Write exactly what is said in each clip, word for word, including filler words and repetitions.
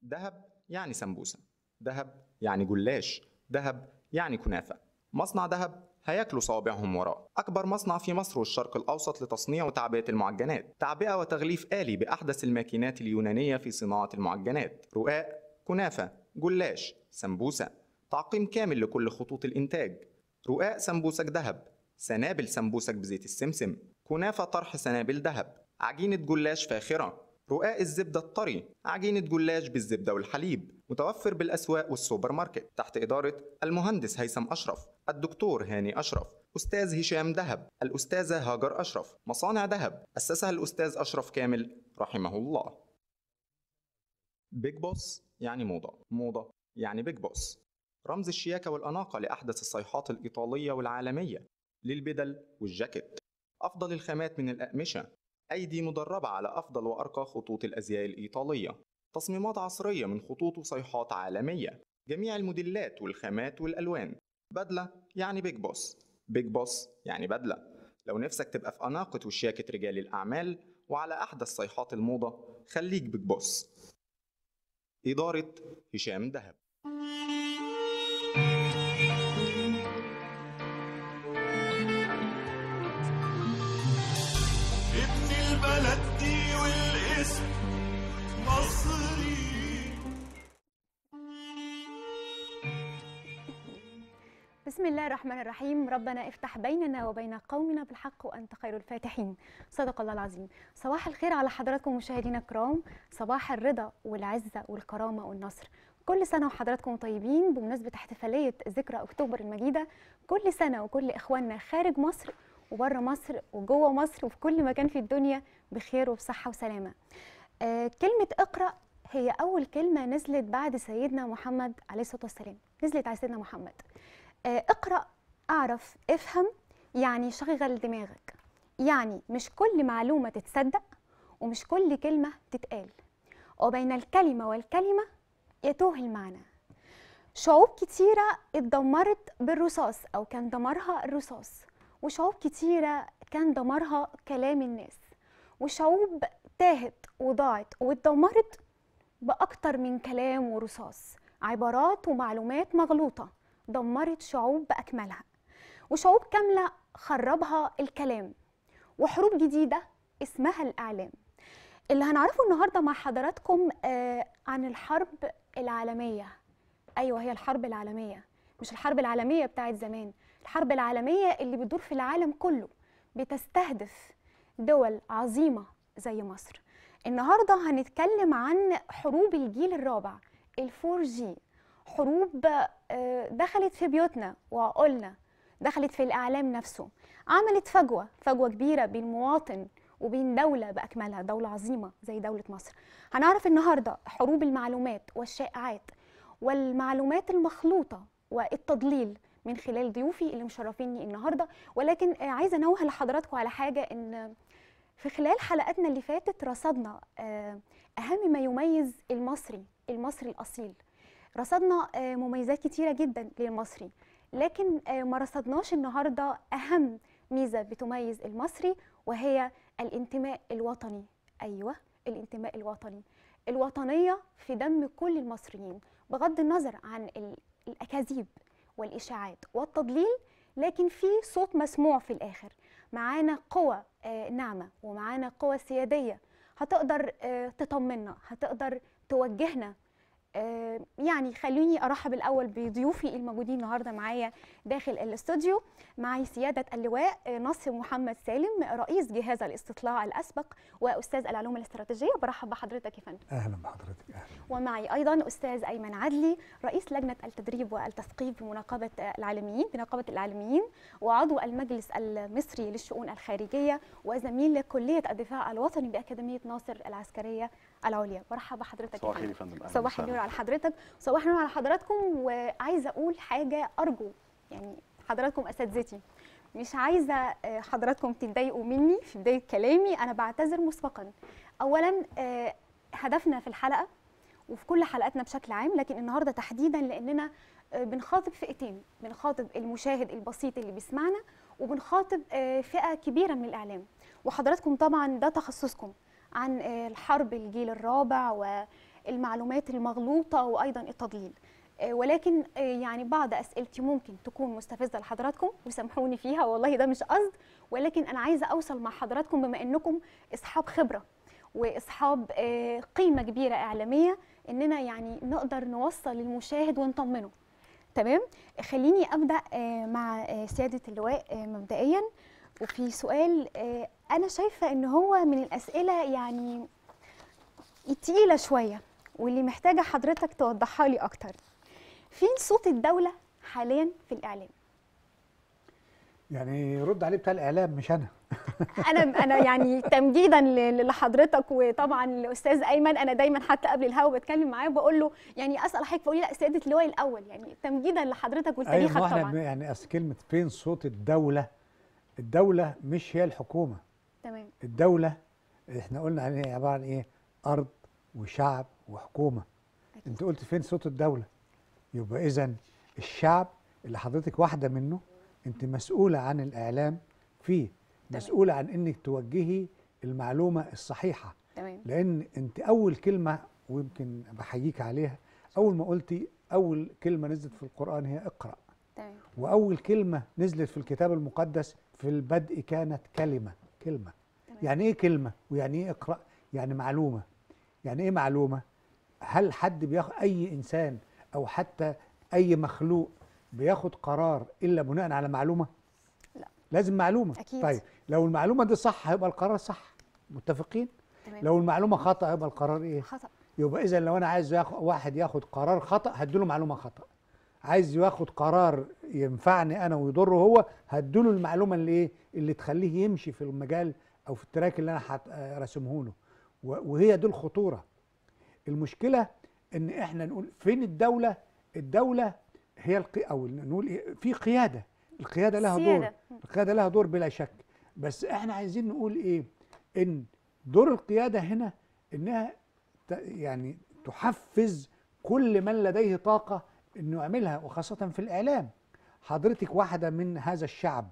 دهب يعني سمبوسة، دهب يعني جلاش، دهب يعني كنافة. مصنع دهب هياكلوا صوابعهم وراه، أكبر مصنع في مصر والشرق الأوسط لتصنيع وتعبئة المعجنات، تعبئة وتغليف آلي بأحدث الماكينات اليونانية في صناعة المعجنات، رقاق، كنافة، جلاش، سمبوسة، تعقيم كامل لكل خطوط الإنتاج. رقاق سمبوسك دهب، سنابل سمبوسك بزيت السمسم، كنافة طرح سنابل دهب، عجينة جلاش فاخرة، رقاق الزبدة الطري، عجينة جلاش بالزبدة والحليب، متوفر بالأسواق والسوبر ماركت تحت إدارة المهندس هيثم أشرف، الدكتور هاني أشرف، أستاذ هشام دهب، الأستاذة هاجر أشرف. مصانع دهب أسسها الأستاذ أشرف كامل رحمه الله. بيج بوس يعني موضة، موضة يعني بيج بوس، رمز الشياكة والأناقة لأحدث الصيحات الإيطالية والعالمية، للبدل والجاكيت، أفضل الخامات من الأقمشة، أيدي مدربة على أفضل وأرقى خطوط الأزياء الإيطالية، تصميمات عصرية من خطوط وصيحات عالمية، جميع الموديلات والخامات والألوان. بدلة يعني بيج بوس، بيج بوس يعني بدلة. لو نفسك تبقى في أناقة وشياكة رجال الأعمال وعلى أحدث صيحات الموضة، خليك بيج بوس. إدارة هشام دهب. ابن البلد دي والاسم مصري. بسم الله الرحمن الرحيم. ربنا افتح بيننا وبين قومنا بالحق وأنت خير الفاتحين. صدق الله العظيم. صباح الخير على حضراتكم مشاهدينا الكرام، صباح الرضا والعزة والكرامة والنصر. كل سنة وحضراتكم طيبين بمناسبة احتفالية ذكرى أكتوبر المجيدة. كل سنة وكل إخواننا خارج مصر وبره مصر وجوه مصر وفي كل مكان في الدنيا بخير وبصحة وسلامة. آه كلمة اقرأ هي أول كلمة نزلت بعد سيدنا محمد عليه الصلاة والسلام، نزلت على سيدنا محمد. اقرأ، أعرف، افهم، يعني شغل دماغك، يعني مش كل معلومة تتصدق ومش كل كلمة تتقال، وبين الكلمة والكلمة يتوه المعنى. شعوب كتيرة اتدمرت بالرصاص أو كان دمرها الرصاص، وشعوب كتيرة كان دمرها كلام الناس، وشعوب تاهت وضاعت واتدمرت بأكتر من كلام ورصاص، عبارات ومعلومات مغلوطة دمرت شعوب بأكملها، وشعوب كاملة خربها الكلام، وحروب جديدة اسمها الإعلام. اللي هنعرفه النهاردة مع حضراتكم آه عن الحرب العالمية. أيوة، هي الحرب العالمية، مش الحرب العالمية بتاعت زمان، الحرب العالمية اللي بتدور في العالم كله بتستهدف دول عظيمة زي مصر. النهاردة هنتكلم عن حروب الجيل الرابع، الفور جي، حروب دخلت في بيوتنا وعقولنا، دخلت في الإعلام نفسه، عملت فجوة فجوة كبيرة بين مواطن وبين دولة بأكملها، دولة عظيمة زي دولة مصر. هنعرف النهاردة حروب المعلومات والشائعات والمعلومات المخلوطة والتضليل من خلال ضيوفي اللي مشرفيني النهاردة. ولكن عايزة أنوه لحضراتكم على حاجة، إن في خلال حلقاتنا اللي فاتت رصدنا أهم ما يميز المصري، المصري الأصيل. رصدنا مميزات كتيرة جدا للمصري، لكن ما رصدناش النهاردة أهم ميزة بتميز المصري، وهي الانتماء الوطني. أيوة، الانتماء الوطني، الوطنية في دم كل المصريين، بغض النظر عن الأكاذيب والإشاعات والتضليل، لكن في صوت مسموع في الآخر. معانا قوة ناعمة ومعانا قوة سيادية هتقدر تطمنا، هتقدر توجهنا. يعني خلوني ارحب الاول بضيوفي الموجودين النهارده معايا داخل الاستوديو. معي سياده اللواء ناصر محمد سالم، رئيس جهاز الاستطلاع الاسبق واستاذ العلوم الاستراتيجيه. برحب بحضرتك يا فندم. اهلا بحضرتك. اهلا. ومعي ايضا استاذ ايمن عدلي، رئيس لجنه التدريب والتثقيف بمناقبه العالميين بنقابه العالميين، وعضو المجلس المصري للشؤون الخارجيه، وزميل كليه الدفاع الوطني باكاديميه ناصر العسكريه العليا. مرحبا بحضرتك. صباح الخير يا فندم. صباح النور على حضرتك، صباح النور على حضراتكم. وعايزه اقول حاجه، ارجو يعني حضراتكم اساتذتي، مش عايزه حضراتكم تتضايقوا مني في بدايه كلامي، انا بعتذر مسبقا. اولا هدفنا في الحلقه وفي كل حلقاتنا بشكل عام، لكن النهارده تحديدا لاننا بنخاطب فئتين، بنخاطب المشاهد البسيط اللي بيسمعنا، وبنخاطب فئه كبيره من الاعلام، وحضراتكم طبعا ده تخصصكم عن الحرب الجيل الرابع المعلومات المغلوطه وايضا التضليل. آه، ولكن آه، يعني بعض اسئلتي ممكن تكون مستفزه لحضراتكم وسامحوني فيها، والله ده مش قصد، ولكن انا عايزه اوصل مع حضراتكم بما انكم اصحاب خبره واصحاب آه، قيمه كبيره اعلاميه، اننا يعني نقدر نوصل للمشاهد ونطمنه. تمام. خليني ابدا آه، مع آه، سياده اللواء آه، مبدئيا، وفي سؤال آه، انا شايفه ان هو من الاسئله يعني تقيله شويه، واللي محتاجه حضرتك توضحها لي اكتر. فين صوت الدوله حاليا في الاعلام؟ يعني يرد عليه بتاع الاعلام مش انا. انا انا يعني تمجيدا ل- لحضرتك وطبعا الاستاذ ايمن، انا دايما حتى قبل الهوا بتكلم معاه بقول له يعني اسال حضرتك فقولي لا سياده اللواء الاول، يعني تمجيدا لحضرتك ولتاريخك ما احنا طبعا. بن- يعني اصل كلمه فين صوت الدوله، الدوله مش هي الحكومه. تمام. الدوله احنا قلنا عليها عباره عن ايه؟ ارض وشعب وحكومه. أكيد. انت قلت فين صوت الدوله، يبقى اذا الشعب اللي حضرتك واحده منه انت مسؤوله عن الاعلام فيه، مسؤوله عن انك توجهي المعلومه الصحيحه. تمام. لان انت اول كلمه ويمكن بحييك عليها، اول ما قلتي اول كلمه نزلت في القران هي اقرأ. تمام. واول كلمه نزلت في الكتاب المقدس في البدء كانت كلمه. كلمه تمام. يعني ايه كلمه ويعني ايه اقرأ؟ يعني معلومه. يعني ايه معلومه؟ هل حد بياخد، اي انسان او حتى اي مخلوق بياخد قرار الا بناء على معلومه؟ لا. لازم معلومه. أكيد. طيب لو المعلومه دي صح هيبقى القرار صح، متفقين؟ تمام. لو المعلومه خطا هيبقى القرار ايه؟ خطأ. يبقى اذا لو انا عايز ياخد واحد ياخد قرار خطا هديله معلومه خطا، عايز ياخد قرار ينفعني انا ويضره هو هديله المعلومه اللي ايه؟ اللي تخليه يمشي في المجال او في التراك اللي انا راسمه له. وهي دي الخطوره. المشكله ان احنا نقول فين الدوله؟ الدوله هي القي... او نقول إيه؟ في قياده، القياده لها دور، السيادة. القياده لها دور بلا شك. بس احنا عايزين نقول ايه؟ ان دور القياده هنا انها ت... يعني تحفز كل من لديه طاقه انه يعملها، وخاصه في الاعلام. حضرتك واحده من هذا الشعب،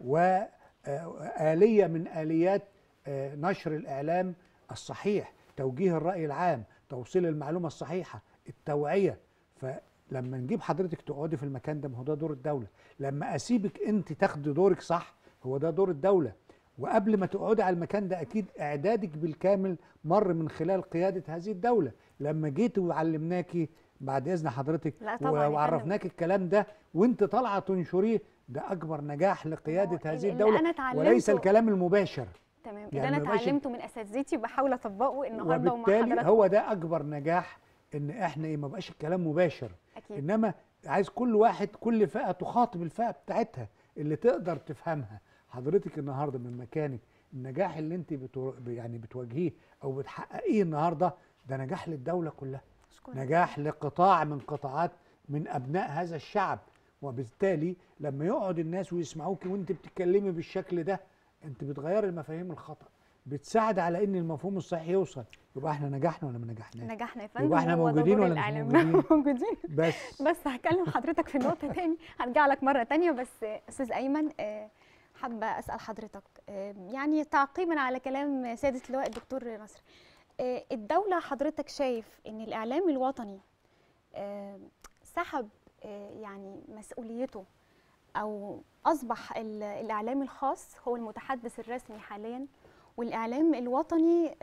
وآلية من آليات نشر الإعلام الصحيح، توجيه الرأي العام، توصيل المعلومة الصحيحة، التوعية. فلما نجيب حضرتك تقعدي في المكان ده، ما هو ده دور الدولة. لما أسيبك أنت تاخدي دورك صح، هو ده دور الدولة. وقبل ما تقعدي على المكان ده أكيد إعدادك بالكامل مر من خلال قيادة هذه الدولة. لما جيت وعلمناكي بعد إذن حضرتك وعرفناك الكلام ده وأنت طالعة تنشريه، ده أكبر نجاح لقيادة هذه الدولة، وليس الكلام المباشر. تمام. اللي يعني انا اتعلمته من اساتذتي بحاول اطبقه النهارده ومع حضرتك. وبالتالي هو ده اكبر نجاح، ان احنا ايه، ما بقاش الكلام مباشر. أكيد. انما عايز كل واحد، كل فئه تخاطب الفئه بتاعتها اللي تقدر تفهمها. حضرتك النهارده من مكانك، النجاح اللي انت بتو... يعني بتواجهيه او بتحققيه النهارده ده نجاح للدوله كلها، شكرا. نجاح لقطاع من قطاعات من ابناء هذا الشعب. وبالتالي لما يقعد الناس ويسمعوك وانت بتتكلمي بالشكل ده، انت بتغير المفاهيم الخطأ، بتساعد على ان المفهوم الصحيح يوصل. يبقى احنا نجحنا ولا ما نجحناش؟ نجحنا يا فندم. يبقى احنا موجودين ولا مش موجودين؟ موجودين. بس بس هكلم حضرتك في النقطه تاني، هرجع لك مره تانيه. بس استاذ ايمن، حابه اسال حضرتك يعني تعقيبا على كلام سياده اللواء الدكتور نصر، الدوله حضرتك شايف ان الاعلام الوطني سحب يعني مسؤوليته او اصبح الاعلام الخاص هو المتحدث الرسمي حاليا، والاعلام الوطني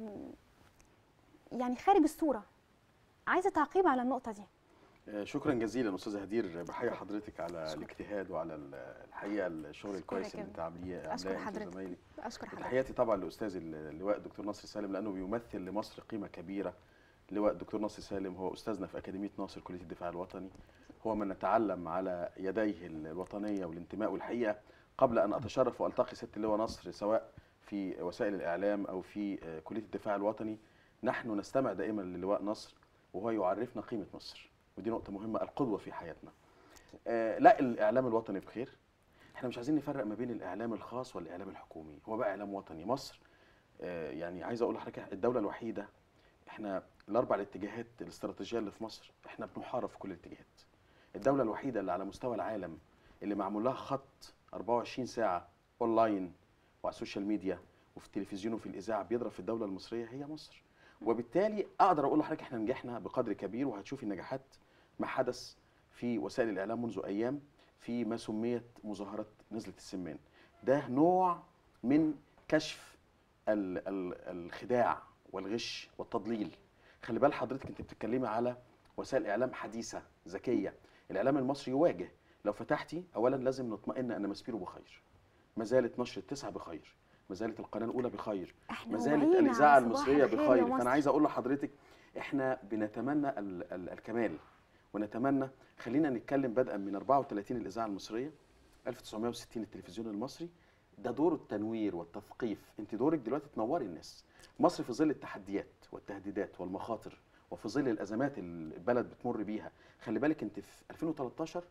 يعني خارج الصوره؟ عايزه تعقيب على النقطه دي. شكرا جزيلا استاذه هدير، بحيي حضرتك على شكرا. الاجتهاد وعلى الحقيقه الشغل الكويس اللي بتعمليه. اشكر حضرتك. اشكر حضرتك. تحياتي طبعا لاستاذ اللواء الدكتور نصر سالم، لانه بيمثل لمصر قيمه كبيره. اللواء الدكتور نصر سالم هو استاذنا في اكاديميه ناصر كليه الدفاع الوطني، هو من نتعلم على يديه الوطنيه والانتماء. والحقيقه قبل ان اتشرف والتقي ست اللواء نصر سواء في وسائل الاعلام او في كليه الدفاع الوطني، نحن نستمع دائما للواء نصر وهو يعرفنا قيمه مصر، ودي نقطه مهمه، القدوه في حياتنا. آه لا، الاعلام الوطني بخير. احنا مش عايزين نفرق ما بين الاعلام الخاص والاعلام الحكومي، هو بقى اعلام وطني. مصر آه يعني عايز اقول لحضرتك الدوله الوحيده، احنا الاربع الاتجاهات الاستراتيجيه اللي في مصر احنا بنحارب في كل الاتجاهات. الدوله الوحيده اللي على مستوى العالم اللي معمول لها خط أربعة وعشرين ساعه اونلاين وعلى السوشيال ميديا وفي التلفزيون وفي الاذاعه بيضرب في الدوله المصريه هي مصر. وبالتالي اقدر اقول لحضرتك احنا نجحنا بقدر كبير، وهتشوفي النجاحات ما حدث في وسائل الاعلام منذ ايام في ما سميت مظاهره نزله السمان. ده نوع من كشف ال ال الخداع والغش والتضليل. خلي بال حضرتك انت بتتكلمي على وسائل اعلام حديثه ذكيه. الاعلام المصري يواجه، لو فتحتي اولا لازم نطمئن ان ماسبيرو بخير، ما زالت نشر التسعه بخير، ما زالت القناه الاولى بخير، ما زالت الاذاعه المصريه بخير. فانا عايز اقول لحضرتك احنا بنتمنى ال ال الكمال، ونتمنى، خلينا نتكلم بدءا من أربعة وثلاثين الاذاعه المصريه، ألف وتسعمائة وستين التلفزيون المصري. ده دور التنوير والتثقيف. انت دورك دلوقتي تنوري الناس. مصر في ظل التحديات والتهديدات والمخاطر، وفي ظل الازمات اللي البلد بتمر بيها، خلي بالك انت في ألفين وثلاثة عشر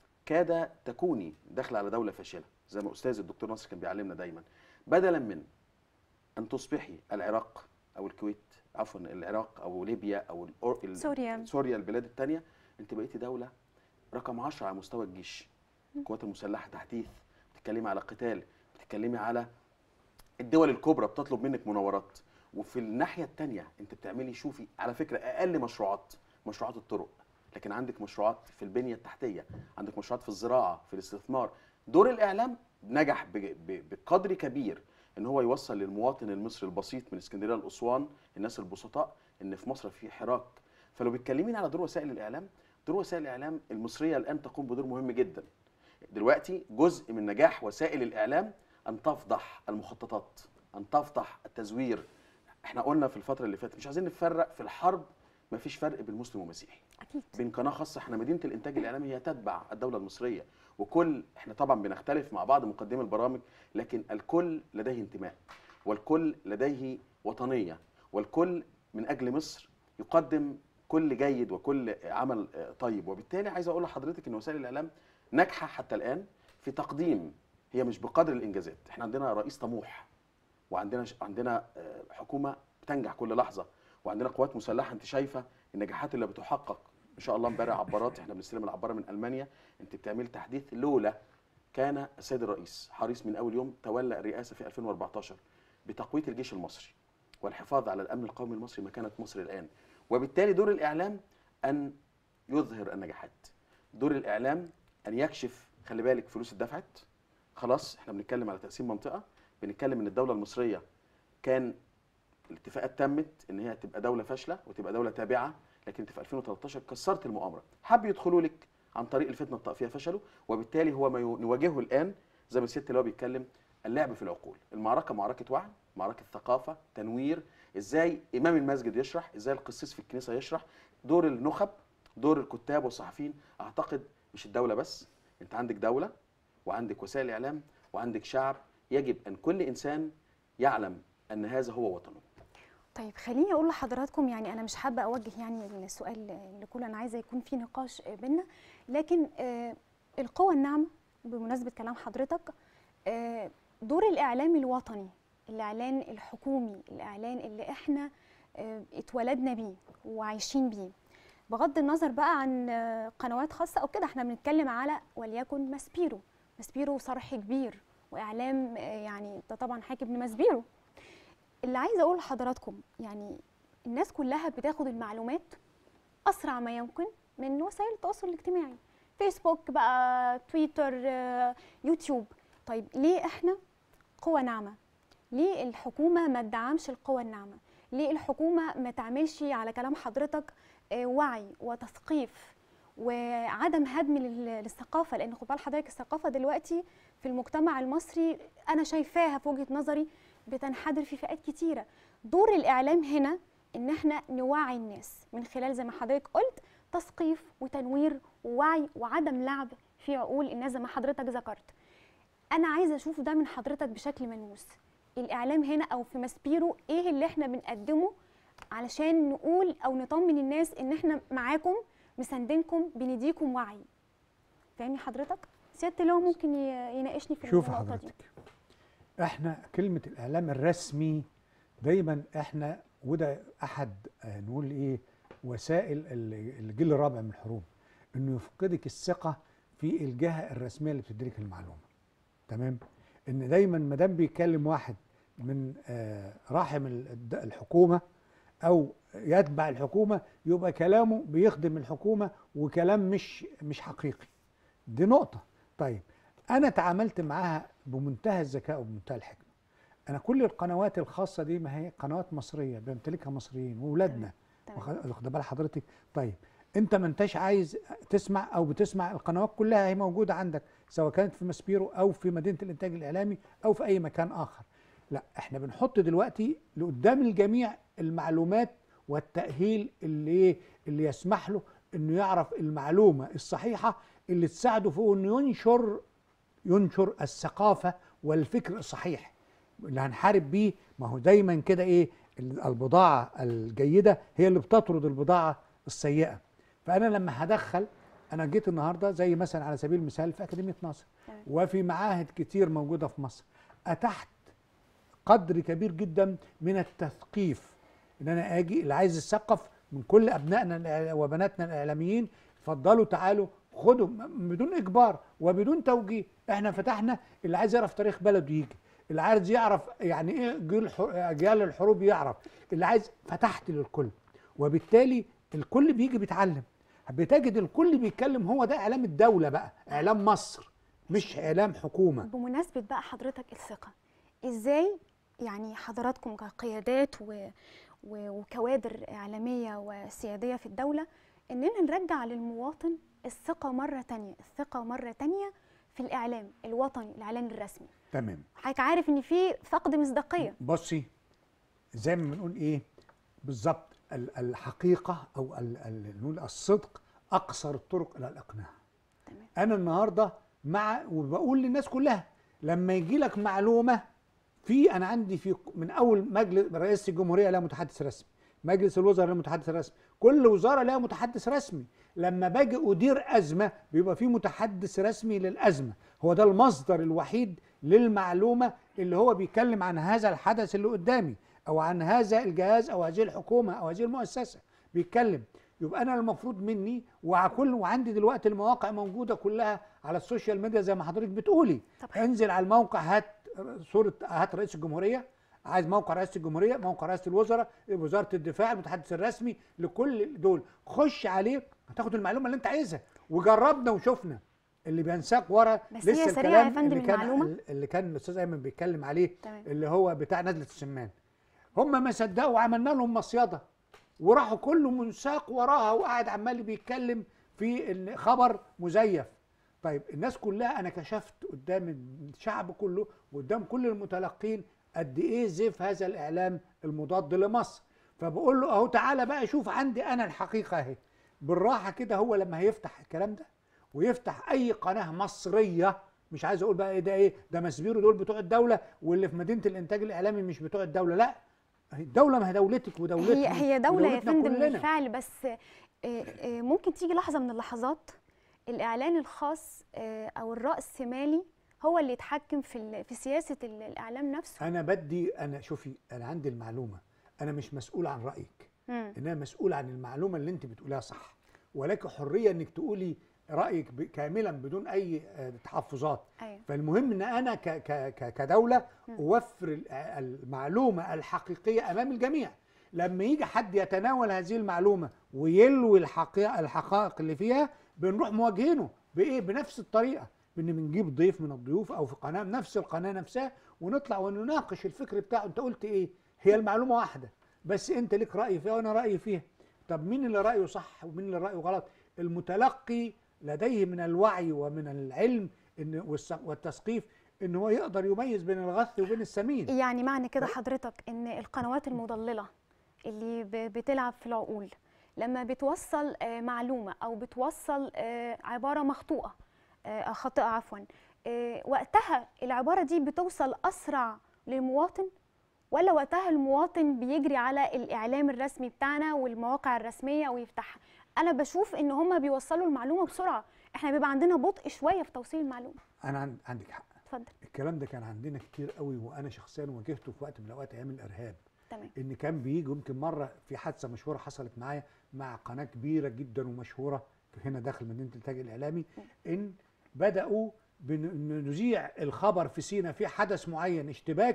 كاد تكوني داخله على دوله فاشله، زي ما استاذ الدكتور ناصر كان بيعلمنا دايما. بدلا من ان تصبحي العراق او الكويت، عفوا العراق او ليبيا او سوريا سوريا البلاد الثانيه، انت بقيتي دوله رقم عشرة على مستوى الجيش، القوات المسلحه تحديث، بتتكلمي على قتال، بتتكلمي على الدول الكبرى بتطلب منك مناورات. وفي الناحيه الثانيه انت بتعملي، شوفي على فكره، اقل مشروعات مشروعات الطرق، لكن عندك مشروعات في البنيه التحتيه، عندك مشروعات في الزراعه، في الاستثمار. دور الاعلام نجح بقدر كبير ان هو يوصل للمواطن المصري البسيط من اسكندريه لاسوان، الناس البسطاء، ان في مصر في حراك. فلو بتكلمين على دور وسائل الاعلام، دور وسائل الاعلام المصريه الان تقوم بدور مهم جدا. دلوقتي جزء من نجاح وسائل الاعلام ان تفضح المخططات، ان تفضح التزوير. احنا قلنا في الفتره اللي فاتت مش عايزين نفرق في الحرب، ما فيش فرق بين مسلم ومسيحي. اكيد. بين قناه خاصه، احنا مدينه الانتاج الاعلامي هي تتبع الدوله المصريه، وكل احنا طبعا بنختلف مع بعض مقدمي البرامج، لكن الكل لديه انتماء، والكل لديه وطنيه، والكل من اجل مصر يقدم كل جيد وكل عمل طيب. وبالتالي عايز اقول لحضرتك ان وسائل الاعلام ناجحه حتى الان في تقديم، هي مش بقدر الانجازات. احنا عندنا رئيس طموح، وعندنا عندنا حكومه بتنجح كل لحظه، وعندنا قوات مسلحه. انت شايفه النجاحات اللي بتحقق ان شاء الله. امبارح عبارات، احنا بنستلم العباره من المانيا، انت بتعمل تحديث. لولا كان السيد الرئيس حريص من اول يوم تولى الرئاسه في ألفين وأربعة عشر بتقويه الجيش المصري والحفاظ على الامن القومي المصري مكانه مصر الان. وبالتالي دور الاعلام ان يظهر النجاحات، دور الاعلام ان يكشف. خلي بالك فلوس اتدفعت خلاص، احنا بنتكلم على تقسيم منطقه، بنتكلم ان الدوله المصريه كان الاتفاقات تمت ان هي تبقى دوله فاشله وتبقى دوله تابعه، لكن انت في ألفين وثلاثة عشر كسرت المؤامره. حب يدخلوا لك عن طريق الفتنه الطائفيه، فشلوا. وبالتالي هو ما نواجهه الان زي ما الست اللي هو بيتكلم، اللعب في العقول. المعركه معركه وعي، معركه ثقافه، تنوير. ازاي امام المسجد يشرح، ازاي القسيس في الكنيسه يشرح. دور النخب، دور الكتاب والصحفيين. اعتقد مش الدوله بس، انت عندك دوله وعندك وسائل اعلام وعندك شعب. يجب ان كل انسان يعلم ان هذا هو وطنه. طيب خليني اقول لحضراتكم، يعني انا مش حابه اوجه يعني السؤال لكل، انا عايزه يكون في نقاش بينا، لكن آه القوى الناعمه بمناسبه كلام حضرتك، آه دور الاعلام الوطني، الاعلان الحكومي، الاعلان اللي احنا آه اتولدنا بيه وعايشين بيه، بغض النظر بقى عن آه قنوات خاصه او كده. احنا بنتكلم على وليكن ماسبيرو، ماسبيرو صرح كبير واعلام، آه يعني ده طبعا حاكي ابن ماسبيرو. اللي عايزه اقول لحضراتكم، يعني الناس كلها بتاخد المعلومات اسرع ما يمكن من وسائل التواصل الاجتماعي، فيسبوك بقى، تويتر، يوتيوب. طيب ليه احنا قوة ناعمة؟ ليه الحكومة ما تدعمش القوى الناعمة؟ ليه الحكومة ما تعملش على كلام حضرتك وعي وتثقيف وعدم هدم للثقافة؟ لأن خد بال حضرتك الثقافة دلوقتي في المجتمع المصري أنا شايفاها في وجهة نظري بتنحدر في فئات كتيرة. دور الإعلام هنا إن احنا نوعي الناس من خلال زي ما حضرتك قلت تثقيف وتنوير ووعي وعدم لعب في عقول الناس زي ما حضرتك ذكرت. أنا عايزة أشوف ده من حضرتك بشكل ملموس. الإعلام هنا أو في ماسبيرو إيه اللي احنا بنقدمه علشان نقول أو نطمن الناس إن احنا معاكم مساندينكم بنديكم وعي؟ فاهمني حضرتك؟ سيادة اللي هو ممكن يناقشني في شوف النقطة حضرتك دي. احنا كلمة الإعلام الرسمي دايما احنا، وده أحد نقول إيه وسائل الجيل الرابع من الحروب، إنه يفقدك الثقة في الجهة الرسمية اللي بتديلك المعلومة. تمام؟ إن دايما ما دام بيكلم واحد من رحم الحكومة او يتبع الحكومه يبقى كلامه بيخدم الحكومه وكلام مش مش حقيقي. دي نقطه. طيب انا تعاملت معاها بمنتهى الذكاء وبمنتهى الحكمه. انا كل القنوات الخاصه دي ما هي قنوات مصريه بيمتلكها مصريين واولادنا، واخد بال حضرتك؟ طيب انت ما انتش عايز تسمع او بتسمع القنوات كلها، هي موجوده عندك سواء كانت في ماسبيرو او في مدينه الانتاج الاعلامي او في اي مكان اخر. لا، احنا بنحط دلوقتي لقدام الجميع المعلومات والتاهيل اللي اللي يسمح له انه يعرف المعلومه الصحيحه اللي تساعده في انه ينشر ينشر الثقافه والفكر الصحيح اللي هنحارب بيه. ما هو دايما كده ايه، البضاعه الجيده هي اللي بتطرد البضاعه السيئه. فانا لما هدخل، انا جيت النهارده زي مثلا على سبيل المثال في اكاديميه ناصر وفي معاهد كتير موجوده في مصر، اتحت قدر كبير جدا من التثقيف، ان انا اجي اللي عايز يثقف من كل ابنائنا وبناتنا الاعلاميين، اتفضلوا تعالوا خدوا بدون اجبار وبدون توجيه. احنا فتحنا اللي عايز يعرف تاريخ بلده يجي، اللي عايز يعرف يعني ايه جيل اجيال الحروب يعرف، اللي عايز، فتحت للكل. وبالتالي الكل بيجي بيتعلم، بتجد الكل بيتكلم. هو ده اعلام الدوله بقى، اعلام مصر مش اعلام حكومه. بمناسبه بقى حضرتك الثقه، ازاي يعني حضراتكم كقيادات و... و... وكوادر اعلاميه وسياديه في الدوله اننا نرجع للمواطن الثقه مره تانية، الثقه مره تانية في الاعلام الوطني، الاعلام الرسمي؟ تمام. حضرتك عارف ان في فقد مصداقيه. بصي، زي ما بنقول ايه بالظبط، الحقيقه او نقول الصدق اقصر الطرق الى الاقناع. تمام. انا النهارده مع وبقول للناس كلها، لما يجي لك معلومه في، انا عندي في من اول مجلس رئاسه الجمهوريه لها متحدث رسمي، مجلس الوزراء له متحدث رسمي، كل وزاره لها متحدث رسمي. لما باجي ادير ازمه بيبقى في متحدث رسمي للازمه، هو ده المصدر الوحيد للمعلومه اللي هو بيتكلم عن هذا الحدث اللي قدامي او عن هذا الجهاز او هذه الحكومه او هذه المؤسسه بيتكلم. يبقى انا المفروض مني وكل وعندي دلوقتي المواقع موجوده كلها على السوشيال ميديا زي ما حضرتك بتقولي. طبعا. انزل على الموقع، هات صوره، هات رئيس الجمهوريه، عايز موقع رئاسه الجمهوريه، موقع رئاسه الوزراء، وزاره الدفاع، المتحدث الرسمي، لكل دول خش عليه هتاخد المعلومه اللي انت عايزها. وجربنا وشفنا اللي بينساق ورا بس لسه هي سريعه يا الكلام فندم اللي كان المعلومه اللي كان الاستاذ ايمن بيتكلم عليه. تمام. اللي هو بتاع نزله السمان، هم ما صدقوا وعملنا لهم مصيده وراحوا كله منساق وراها وقاعد عمال بيتكلم في ان خبر مزيف. طيب الناس كلها، انا كشفت قدام الشعب كله وقدام كل المتلقين قد ايه زيف هذا الاعلام المضاد لمصر. فبقول له اهو تعالى بقى شوف عندي انا الحقيقه اهي. بالراحه كده، هو لما هيفتح الكلام ده ويفتح اي قناه مصريه، مش عايز اقول بقى ايه ده ايه ده ماسبيرو دول بتوع الدوله واللي في مدينه الانتاج الاعلامي مش بتوع الدوله، لا، الدوله ما هي دولتك ودولتنا، هي هي دوله يا ودولتنا فندم كلنا. بالفعل. بس آه، آه، ممكن تيجي لحظه من اللحظات الاعلان الخاص آه، او الرأسمالي هو اللي يتحكم في ال- في سياسه ال- الاعلام نفسه. انا بدي انا شوفي، انا عندي المعلومه، انا مش مسؤول عن رايك، مم. انا مسؤول عن المعلومه اللي انت بتقولها صح، ولك حريه انك تقولي رايك ب- كاملا بدون اي آه، تحفظات. ايوه. فالمهم ان انا ك ك ك كدوله اوفر ال- المعلومه الحقيقيه امام الجميع. لما يجي حد يتناول هذه المعلومه ويلوي الحقيقه الحقائق اللي فيها، بنروح مواجهينه بايه؟ بنفس الطريقه، بان بنجيب ضيف من الضيوف او في قناه نفس القناه نفسها ونطلع ونناقش الفكر بتاعه. انت قلت ايه؟ هي المعلومه واحده بس انت ليك راي فيها وانا رايي فيها. طب مين اللي رايه صح ومين اللي رايه غلط؟ المتلقي لديه من الوعي ومن العلم ان والتثقيف ان هو يقدر يميز بين الغث وبين السمين. يعني معنى كده حضرتك ان القنوات المضلله اللي ب- بتلعب في العقول لما بتوصل آه، معلومه او بتوصل آه، عباره مخطوئه آه، خاطئه عفوا، آه، وقتها العباره دي بتوصل اسرع للمواطن، ولا وقتها المواطن بيجري على الاعلام الرسمي بتاعنا والمواقع الرسميه ويفتحها؟ انا بشوف ان هم بيوصلوا المعلومه بسرعه، احنا بيبقى عندنا بطء شويه في توصيل المعلومه. انا عن- عندك حق. اتفضل. الكلام ده كان عندنا كتير قوي، وانا شخصيا واجهته في وقت من الاوقات ايام الارهاب. تمام. ان كان بيجي يمكن مره في حادثه مشهوره حصلت معايا مع قناه كبيره جدا ومشهوره هنا داخل مدينه الانتاج الاعلامي، ان بداوا بنذيع الخبر في سينا في حدث معين اشتباك،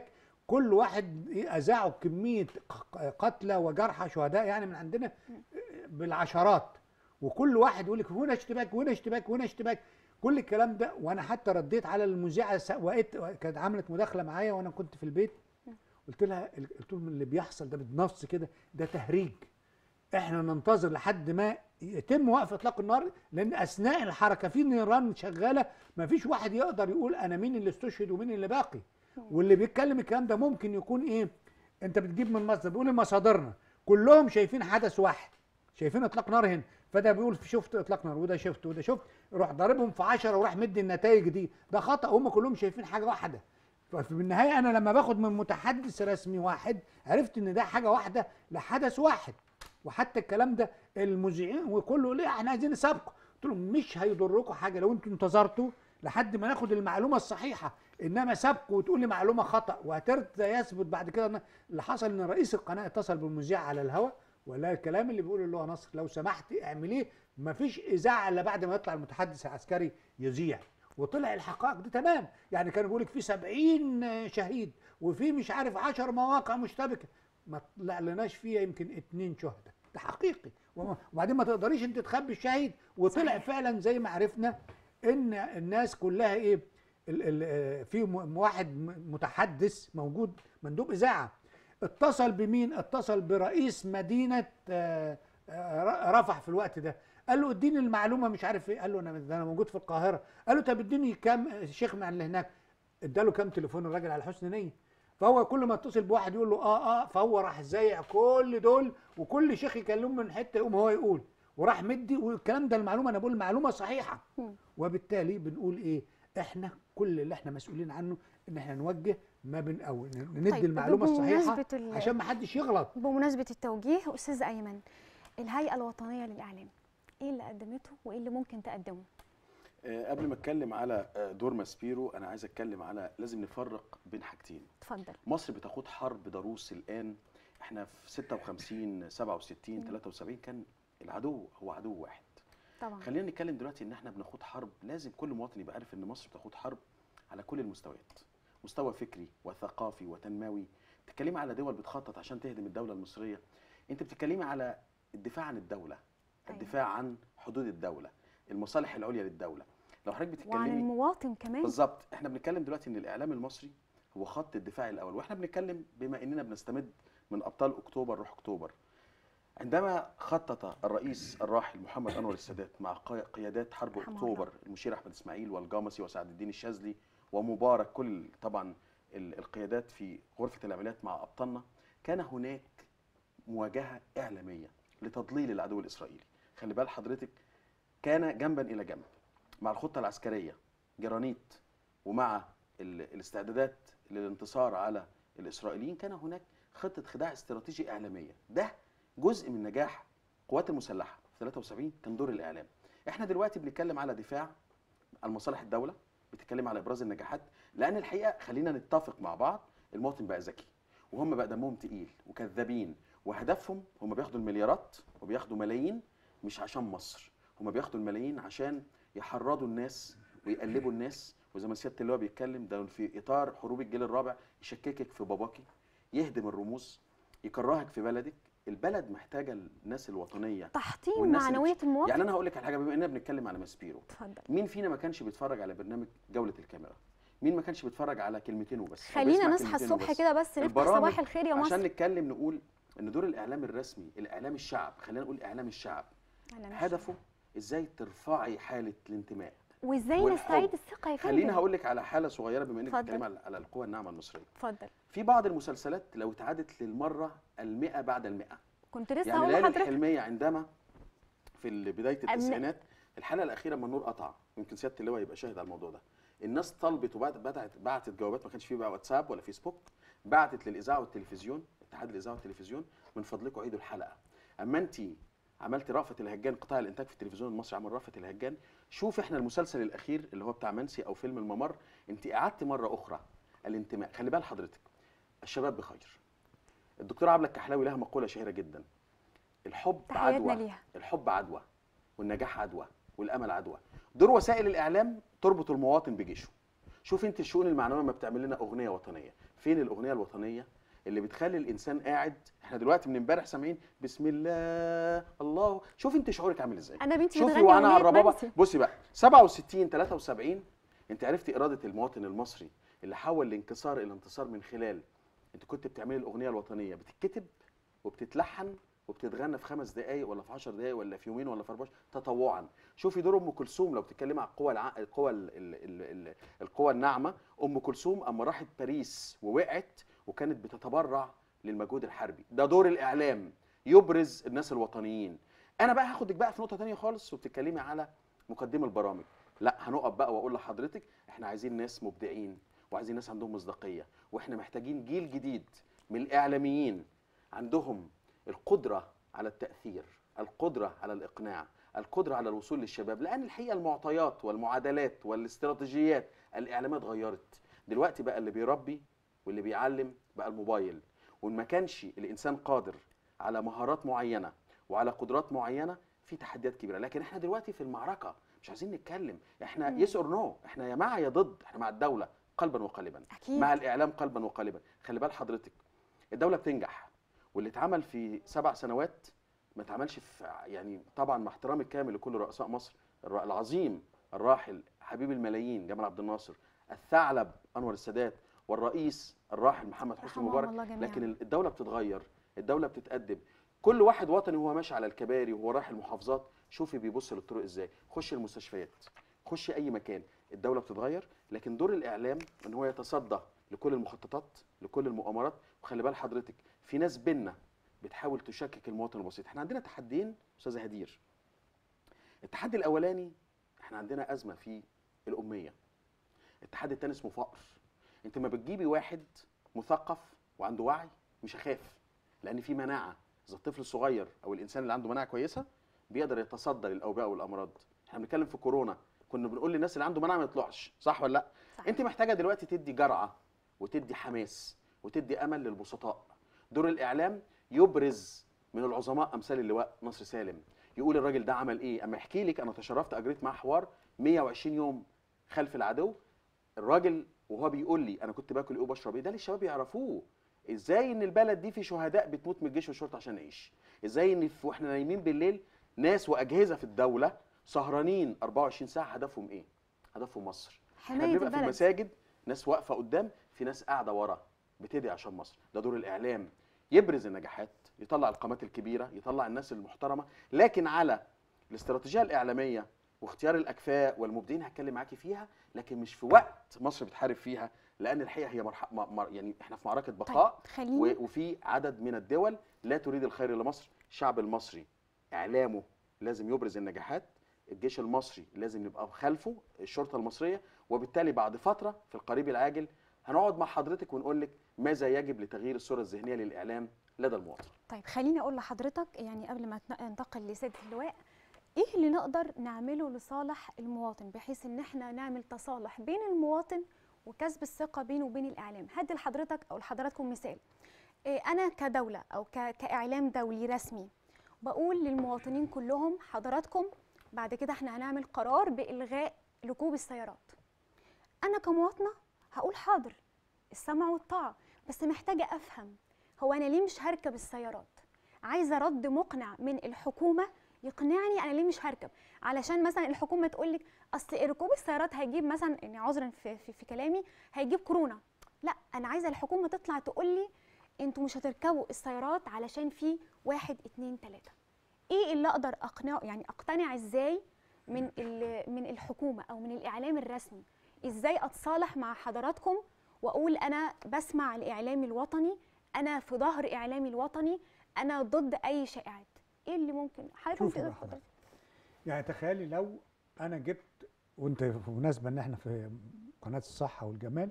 كل واحد اذاعوا كميه قتلى وجرحى شهداء يعني من عندنا بالعشرات، وكل واحد يقول لك هنا اشتباك وهنا اشتباك وهنا اشتباك، كل الكلام ده. وانا حتى رديت على المذيعه، وقت كانت عملت مداخله معايا وانا كنت في البيت، قلت لها قلت لهم اللي بيحصل ده بالنص كده ده تهريج، احنا ننتظر لحد ما يتم وقف اطلاق النار، لان اثناء الحركه في نيران شغاله، ما فيش واحد يقدر يقول انا مين اللي استشهد ومين اللي باقي. واللي بيتكلم الكلام ده ممكن يكون ايه، انت بتجيب من مصدر بيقول مصادرنا كلهم شايفين حدث واحد، شايفين اطلاق نار هنا، فده بيقول شفت اطلاق نار وده شفت وده شفت، روح ضاربهم في عشرة وراح مدي النتائج دي، ده خطأ، هم كلهم شايفين حاجه واحده. ففي النهايه انا لما باخد من متحدث رسمي واحد عرفت ان ده حاجه واحده لحدث واحد. وحتى الكلام ده المذيعين وكله ليه احنا عايزين نسابقه، قلت لهم مش هيضركم حاجه لو انتوا انتظرتوا لحد ما ناخد المعلومه الصحيحه، انما سابقوا وتقول لي معلومه خطا وهترجع يثبت بعد كده ان اللي حصل ان رئيس القناه اتصل بالمذيع على الهواء ولا الكلام اللي بيقوله اللي هو نصر لو سمحت اعمليه، مفيش اذاعه الا بعد ما يطلع المتحدث العسكري يذيع. وطلع الحقائق دي تمام، يعني كانوا بيقول لك في سبعين شهيد وفي مش عارف عشر مواقع مشتبكه، ما طلع لناش فيها يمكن اتنين شهداء، ده حقيقي. وبعدين ما تقدريش انت تخبي الشهيد، وطلع صحيح. فعلا زي ما عرفنا ان الناس كلها ايه، ال ال في واحد متحدث موجود مندوب اذاعه اتصل بمين؟ اتصل برئيس مدينه رفح في الوقت ده، قال له اديني المعلومه مش عارف ايه، قال له انا انا موجود في القاهره، قال له طب اديني كام شيخنا اللي هناك، اداله كام تليفون الراجل على حسن نيه. فهو كل ما اتصل بواحد يقول له اه اه، فهو راح زايع كل دول وكل شيخ يكلمه من حته يقوم هو يقول، وراح مدي، والكلام ده المعلومه انا بقول معلومه صحيحه. وبالتالي بنقول ايه؟ احنا كل اللي احنا مسؤولين عنه ان احنا نوجه ما بين او ندي طيب المعلومه الصحيحه عشان ما حدش يغلط. بمناسبه التوجيه استاذ ايمن، الهيئه الوطنيه للاعلام ايه اللي قدمته وايه اللي ممكن تقدمه؟ أه قبل ما اتكلم على دور ماسبيرو انا عايز اتكلم على لازم نفرق بين حاجتين. اتفضل. مصر بتخوض حرب ضروس الان، احنا في ستة وخمسين سبعة وستين ثلاثة وسبعين كان العدو هو عدو واحد. طبعا. خلينا نتكلم دلوقتي ان احنا بنخوض حرب، لازم كل مواطن يبقى عارف ان مصر بتخوض حرب على كل المستويات، مستوى فكري وثقافي وتنموي. بتتكلمي على دول بتخطط عشان تهدم الدوله المصريه، انت بتتكلمي على الدفاع عن الدوله، الدفاع عن حدود الدوله، المصالح العليا للدوله. لو حضرتك بتتكلمي وعن المواطن كمان بالظبط، احنا بنتكلم دلوقتي ان الاعلام المصري هو خط الدفاع الاول، واحنا بنتكلم بما اننا بنستمد من ابطال اكتوبر روح اكتوبر. عندما خطط الرئيس الراحل محمد انور السادات مع قيادات حرب اكتوبر المشير احمد اسماعيل والجامسي وسعد الدين الشاذلي ومبارك، كل طبعا القيادات في غرفه العمليات مع ابطالنا، كان هناك مواجهه اعلاميه لتضليل العدو الاسرائيلي. خلي بال حضرتك، كان جنبا الى جنب مع الخطه العسكريه جرانيت ومع الاستعدادات للانتصار على الاسرائيليين، كان هناك خطه خداع استراتيجي اعلاميه. ده جزء من نجاح القوات المسلحه في ثلاثة وسبعين، كان دور الاعلام. احنا دلوقتي بنتكلم على دفاع عن مصالح الدوله، بنتكلم على ابراز النجاحات، لان الحقيقه خلينا نتفق مع بعض، المواطن بقى ذكي وهم بقى دمهم تقيل وكذابين، وهدفهم هم بياخدوا المليارات وبياخدوا ملايين مش عشان مصر، هم بياخدوا الملايين عشان يحرضوا الناس ويقلبوا الناس، وزي ما سياده اللواء بيتكلم ده في اطار حروب الجيل الرابع، يشككك في باباكي، يهدم الرموز، يكرهك في بلدك. البلد محتاجه الناس الوطنيه، تحطيم معنويه المواطن. يعني انا هقول لك على حاجه، بما اننا بنتكلم على ماسبيرو، اتفضل. مين فينا ما كانش بيتفرج على برنامج جوله الكاميرا؟ مين ما كانش بيتفرج على كلمتين وبس؟ خلينا نصحى الصبح كده بس نفتح صباح الخير يا مصر عشان نتكلم، نقول ان دور الاعلام الرسمي، الاعلام الشعب، خلينا نقول اعلام الشعب، هدفه ازاي ترفعي حاله الانتماء وازاي نستعيد الثقه يا فندم. خلينا هقول لك على حاله صغيره بما انك بتتكلمي على, على القوى الناعمه المصريه. اتفضل. في بعض المسلسلات لو اتعادت للمره المئة بعد المئة، كنت لسه يعني هقول لحضرتك لحضرتك الحلميه عندما في بدايه التسعينات الحلقه الاخيره لما النور قطع، يمكن سياده اللواء يبقى شاهد على الموضوع ده، الناس طلبت وبعتت بعتت جوابات، ما كانش فيه بقى واتساب ولا فيسبوك، بعتت للاذاعه والتلفزيون، اتحاد الاذاعه والتلفزيون، من فضلكم عيدوا الحلقه. اما انت عملتي رأفت الهجان، قطاع الانتاج في التلفزيون المصري عمل رأفت الهجان، شوف احنا المسلسل الاخير اللي هو بتاع منسي او فيلم الممر، انت قعدتي مره اخرى الانتماء. خلي بال حضرتك، الشباب بخير. الدكتوره عبله الكحلاوي لها مقوله شهيره جدا، الحب عدوى، ليها. الحب عدوى والنجاح عدوى والامل عدوى. دور وسائل الاعلام تربط المواطن بجيشه. شوف انت الشؤون المعنويه ما بتعمل لنا اغنيه وطنيه، فين الاغنيه الوطنيه اللي بتخلي الانسان قاعد؟ احنا دلوقتي من امبارح سامعين بسم الله الله. شوفي انت شعورك عامل ازاي. انا بنتي شوفي بتغني وانا على أغنية الربابه. منسي. بصي بقى سبعة وستين تلاتة وسبعين انت عرفتي اراده المواطن المصري اللي حول الانكسار الى انتصار من خلال انت كنت بتعملي الاغنيه الوطنيه بتتكتب وبتتلحن وبتتغنى في خمس دقائق ولا في عشر دقائق ولا في يومين ولا في أربعة تطوعا. شوفي دور ام كلثوم لو بتتكلمي على القوى الع... القوى ال... ال... ال... ال... القوى الناعمه. ام كلثوم اما راحت باريس ووقعت وكانت بتتبرع للمجهود الحربي. ده دور الاعلام يبرز الناس الوطنيين. انا بقى هاخدك بقى في نقطه ثانيه خالص وبتتكلمي على مقدم البرامج. لا هنقف بقى واقول لحضرتك احنا عايزين ناس مبدعين وعايزين ناس عندهم مصداقيه، واحنا محتاجين جيل جديد من الاعلاميين عندهم القدره على التاثير، القدره على الاقناع، القدره على الوصول للشباب. لان الحقيقه المعطيات والمعادلات والاستراتيجيات الاعلاميه اتغيرت. دلوقتي بقى اللي بيربي واللي بيعلم بقى الموبايل. وان ما كانش الانسان قادر على مهارات معينه وعلى قدرات معينه في تحديات كبيره. لكن احنا دلوقتي في المعركه مش عايزين نتكلم، احنا يس اور نو، احنا يا مع يا ضد، احنا مع الدوله قلبا وقالبا، أكيد. مع الاعلام قلبا وقالبا. خلي بال حضرتك الدوله بتنجح، واللي اتعمل في سبع سنوات ما اتعملش في، يعني طبعا مع احترامي الكامل لكل رؤساء مصر، العظيم الراحل حبيب الملايين جمال عبد الناصر، الثعلب انور السادات، والرئيس الراحل محمد حسني رحمهم مبارك. الله جميعاً. لكن الدوله بتتغير، الدوله بتتقدم. كل واحد وطني وهو ماشي على الكباري وهو رايح المحافظات شوفي بيبص للطرق ازاي. خش المستشفيات، خش اي مكان، الدوله بتتغير. لكن دور الاعلام ان هو يتصدى لكل المخططات، لكل المؤامرات. وخلي بال حضرتك في ناس بينا بتحاول تشكك المواطن البسيط. احنا عندنا تحديين استاذه هدير. التحدي الاولاني احنا عندنا ازمه في الاميه. التحدي الثاني اسمه فقر. انت ما بتجيبي واحد مثقف وعنده وعي مش هخاف، لان في مناعه. اذا الطفل الصغير او الانسان اللي عنده مناعه كويسه بيقدر يتصدى للاوبئه والامراض. احنا بنتكلم في كورونا كنا بنقول للناس اللي عنده مناعه ما يطلعش، صح ولا لا؟ صح. انت محتاجه دلوقتي تدي جرعه وتدي حماس وتدي امل للبسطاء. دور الاعلام يبرز من العظماء امثال اللواء نصر سالم، يقول الراجل ده عمل ايه. اما يحكي لك انا تشرفت اجريت معاه حوار مية وعشرين يوم خلف العدو. الراجل وهو بيقول لي انا كنت باكل ايه وبشرب ايه، ده اللي الشباب يعرفوه. ازاي ان البلد دي في شهداء بتموت من الجيش والشرطه عشان نعيش، ازاي ان واحنا نايمين بالليل ناس واجهزه في الدوله سهرانين أربعة وعشرين ساعه. هدفهم ايه؟ هدفهم مصر. احنا حماية بنبقى في البلد. المساجد ناس واقفه قدام، في ناس قاعده ورا بتدعي عشان مصر. ده دور الاعلام، يبرز النجاحات، يطلع القامات الكبيره، يطلع الناس المحترمه. لكن على الاستراتيجيه الاعلاميه واختيار الاكفاء والمبدعين هتكلم معاكي فيها، لكن مش في وقت مصر بتحارب فيها. لان الحقيقه هي مرح... مر... يعني احنا في معركه بقاء. طيب خليني و... وفي عدد من الدول لا تريد الخير لمصر. الشعب المصري اعلامه لازم يبرز النجاحات، الجيش المصري لازم نبقى خلفه، الشرطه المصريه. وبالتالي بعد فتره في القريب العاجل هنقعد مع حضرتك ونقول لك ماذا يجب لتغيير الصوره الذهنيه للاعلام لدى المواطن. طيب خليني اقول لحضرتك يعني قبل ما ننتقل لسياده اللواء، ايه اللي نقدر نعمله لصالح المواطن بحيث ان احنا نعمل تصالح بين المواطن وكسب الثقه بينه وبين الاعلام. هدي لحضرتك او لحضراتكم مثال. إيه انا كدوله او كاعلام دولي رسمي بقول للمواطنين كلهم حضراتكم بعد كده احنا هنعمل قرار بالغاء ركوب السيارات. انا كمواطنه هقول حاضر، السمع والطاعه، بس محتاجه افهم هو انا ليه مش هركب السيارات. عايزه رد مقنع من الحكومه يقنعني انا ليه مش هركب. علشان مثلا الحكومه تقول لك اصل ركوب السيارات هيجيب مثلا، يعني عذرا في, في, في كلامي، هيجيب كورونا. لا، انا عايزه الحكومه تطلع تقول لي انتوا مش هتركبوا السيارات علشان في واحد اتنين تلاته. ايه اللي اقدر اقنعه، يعني اقتنع ازاي من من الحكومه او من الاعلام الرسمي؟ ازاي اتصالح مع حضراتكم واقول انا بسمع الاعلام الوطني، انا في ظهر اعلامي الوطني، انا ضد اي شائعات؟ ايه اللي ممكن حضرتك تقدر تفضل؟ يعني تخيلي لو انا جبت، وانت بمناسبه ان احنا في قناه الصحه والجمال،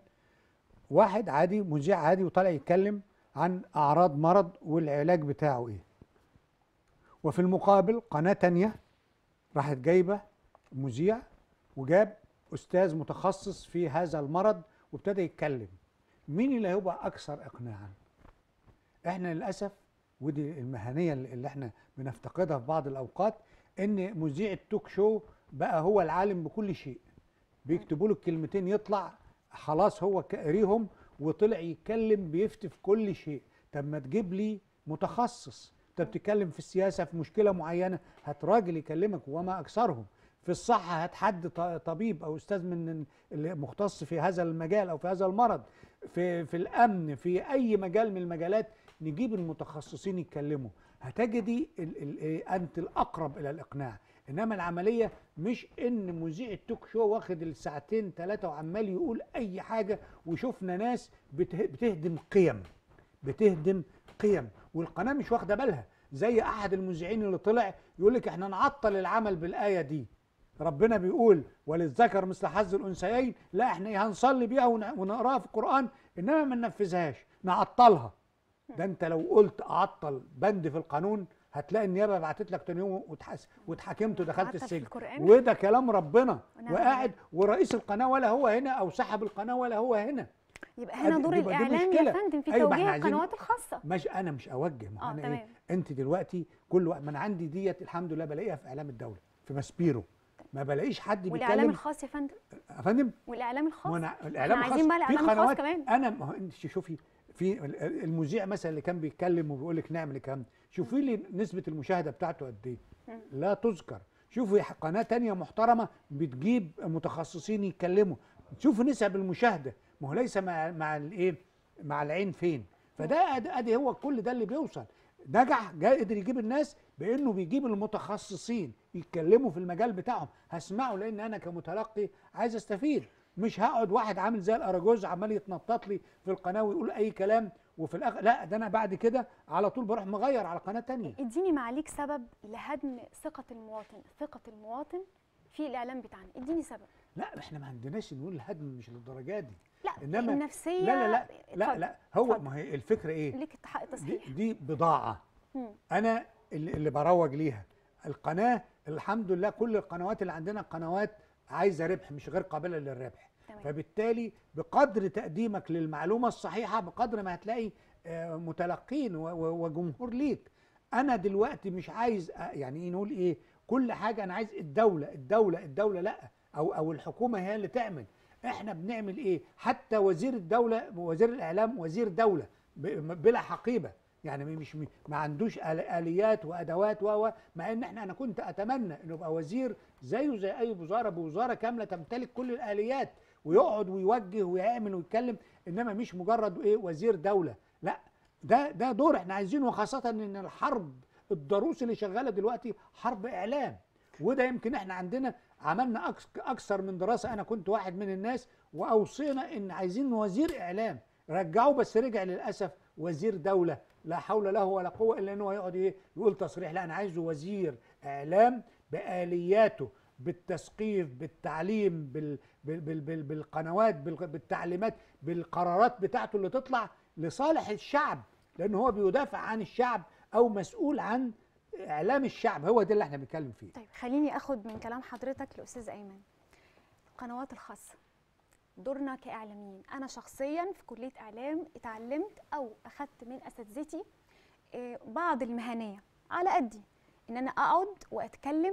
واحد عادي مذيع عادي وطالع يتكلم عن اعراض مرض والعلاج بتاعه ايه، وفي المقابل قناه تانية راحت جايبه مذيع وجاب استاذ متخصص في هذا المرض وابتدى يتكلم. مين اللي هيبقى اكثر اقناعا؟ احنا للاسف، ودي المهنيه اللي احنا بنفتقدها في بعض الاوقات، ان مذيع التوك شو بقى هو العالم بكل شيء. بيكتبوا له الكلمتين يطلع خلاص هو قاريهم وطلع يتكلم بيفتي في كل شيء. طب ما تجيب لي متخصص. انت بتتكلم في السياسه في مشكله معينه، هات راجل يكلمك وما اكثرهم. في الصحه هات حد طبيب او استاذ من اللي مختص في هذا المجال او في هذا المرض. في في الامن، في اي مجال من المجالات نجيب المتخصصين يتكلموا، هتجدي ال ال انت الاقرب الى الاقناع. انما العمليه مش ان مذيع التوك شو واخد الساعتين ثلاثه وعمال يقول اي حاجه. وشفنا ناس بتهدم قيم، بتهدم قيم والقناه مش واخده بالها. زي احد المذيعين اللي طلع يقول لك احنا نعطل العمل بالايه دي، ربنا بيقول وللذكر مثل حظ الانثيين، لا احنا هنصلي بيها ونقراها في القران انما ما ننفذهاش، نعطلها. ده انت لو قلت اعطل بند في القانون هتلاقي النيابه بعتت لك تاني يوم واتحاكمت ودخلت السجن. وده كلام ربنا. وقاعد ورئيس القناه ولا هو هنا، او صاحب القناه ولا هو هنا. يبقى هنا دور الاعلام يا فندم في أيوة توجيه القنوات الخاصه. مش انا مش اوجه، ما آه انا تمام. ايه، انت دلوقتي كل وقت ما انا عندي ديت الحمد لله بلاقيها في اعلام الدوله في ماسبيرو، ما بلاقيش حد بيتكلم. والاعلام الخاص يا فندم؟ يا فندم والاعلام الخاص؟ وانا الاعلام الخاص عايزين بقى الاعلام الخاص كمان. انا ما هو انت شوفي في المذيع مثلا اللي كان بيتكلم وبيقول لك نعمل الكلام ده، شوفي لي نسبه المشاهده بتاعته قد ايه، لا تذكر. شوفي قناه ثانيه محترمه بتجيب متخصصين يتكلموا، شوفي نسب المشاهده. ما هو ليس مع مع الايه، مع العين فين. فده ادي هو كل ده اللي بيوصل. نجح، قدر يجيب الناس بانه بيجيب المتخصصين يتكلموا في المجال بتاعهم، هسمعه لان انا كمتلقي عايز استفيد. مش هقعد واحد عامل زي الاراجوز عمال يتنطط لي في القناه ويقول اي كلام وفي الاخر لا، ده انا بعد كده على طول بروح مغير على قناه ثانيه. اديني معاليك سبب لهدم ثقه المواطن، ثقه المواطن في الاعلام بتاعنا، اديني سبب. لا احنا ما عندناش نقول الهدم مش للدرجه دي. لا انما النفسيه. لا لا لا لا, لا هو فضل. ما هي الفكره ايه؟ ليك حق التصحيح. دي, دي بضاعه. مم. انا اللي, اللي بروج ليها القناه. الحمد لله كل القنوات اللي عندنا قنوات عايزه ربح، مش غير قابله للربح. تمام. فبالتالي بقدر تقديمك للمعلومه الصحيحه بقدر ما هتلاقي متلقين وجمهور ليك. انا دلوقتي مش عايز يعني ايه نقول ايه، كل حاجه انا عايز الدوله الدوله الدوله لا، او او الحكومه هي اللي تعمل. احنا بنعمل ايه؟ حتى وزير الدوله وزير الاعلام وزير دوله بلا حقيبه، يعني مش ما عندوش اليات وادوات و مع ان احنا انا كنت اتمنى انه يبقى وزير زيه زي اي وزاره، بوزاره كامله تمتلك كل الاليات ويقعد ويوجه ويعمل ويتكلم، انما مش مجرد ايه وزير دوله. لا، ده ده دور احنا عايزينه، وخاصه ان الحرب الضروس اللي شغاله دلوقتي حرب اعلام. وده يمكن احنا عندنا عملنا اكثر من دراسه، انا كنت واحد من الناس واوصينا ان عايزين وزير اعلام، رجعوه بس رجع للاسف وزير دوله لا حول له ولا قوه الا انه يقعد ايه يقول تصريح. لا، انا عايزه وزير اعلام بالياته، بالتثقيف، بالتعليم، بال بال بال بال بالقنوات، بالتعليمات، بالقرارات بتاعته اللي تطلع لصالح الشعب، لانه هو بيدافع عن الشعب او مسؤول عن اعلام الشعب. هو ده اللي احنا بنتكلم فيه. طيب خليني اخد من كلام حضرتك لاستاذ ايمن، القنوات الخاصه دورنا كاعلاميين. انا شخصيا في كليه اعلام اتعلمت او اخذت من اساتذتي بعض المهنيه على قدي، ان انا اقعد واتكلم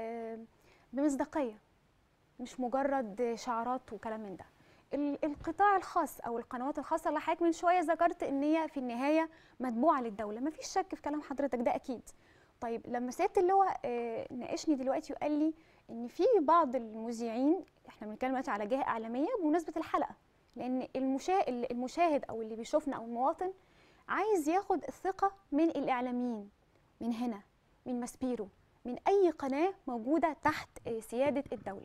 بمصداقيه، مش مجرد شعارات وكلام من ده. القطاع الخاص او القنوات الخاصه اللي حضرتك من شويه ذكرت ان هي في النهايه متبوعه للدوله، مفيش شك في كلام حضرتك ده اكيد. طيب لما سياده اللواء ناقشني دلوقتي وقال لي ان في بعض المذيعين، احنا بنتكلم دلوقتي على جهه اعلاميه بمناسبه الحلقه، لان المشاهد المشاهد او اللي بيشوفنا او المواطن عايز ياخد الثقه من الاعلاميين، من هنا، من ماسبيرو، من اي قناه موجوده تحت سياده الدوله.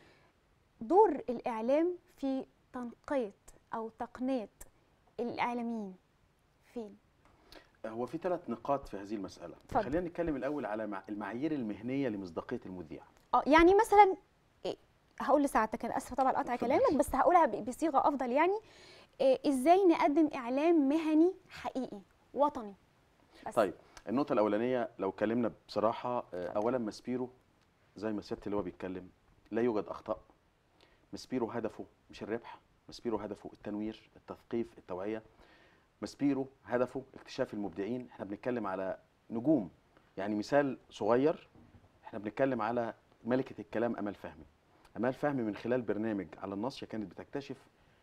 دور الاعلام في تنقية او تقنية الاعلاميين فين؟ هو في ثلاث نقاط في هذه المسألة. فضل. خلينا نتكلم الأول على المعايير المهنية لمصداقية المذيع. اه يعني مثلا إيه؟ هقول لساعتك، انا اسفه طبعا قطع كلامك بس هقولها بصيغه افضل. يعني إيه ازاي نقدم اعلام مهني حقيقي وطني؟ بس. طيب النقطة الأولانية لو اتكلمنا بصراحة، أولا ماسبيرو زي ما سيادة اللواء بيتكلم لا يوجد أخطاء. ماسبيرو هدفه مش الربح، ماسبيرو هدفه التنوير، التثقيف، التوعية. ماسبيرو هدفه اكتشاف المبدعين. احنا بنتكلم على نجوم، يعني مثال صغير، احنا بنتكلم على ملكة الكلام أمال فهمي. أمال فهمي من خلال برنامج على النصر كانت بتكتشف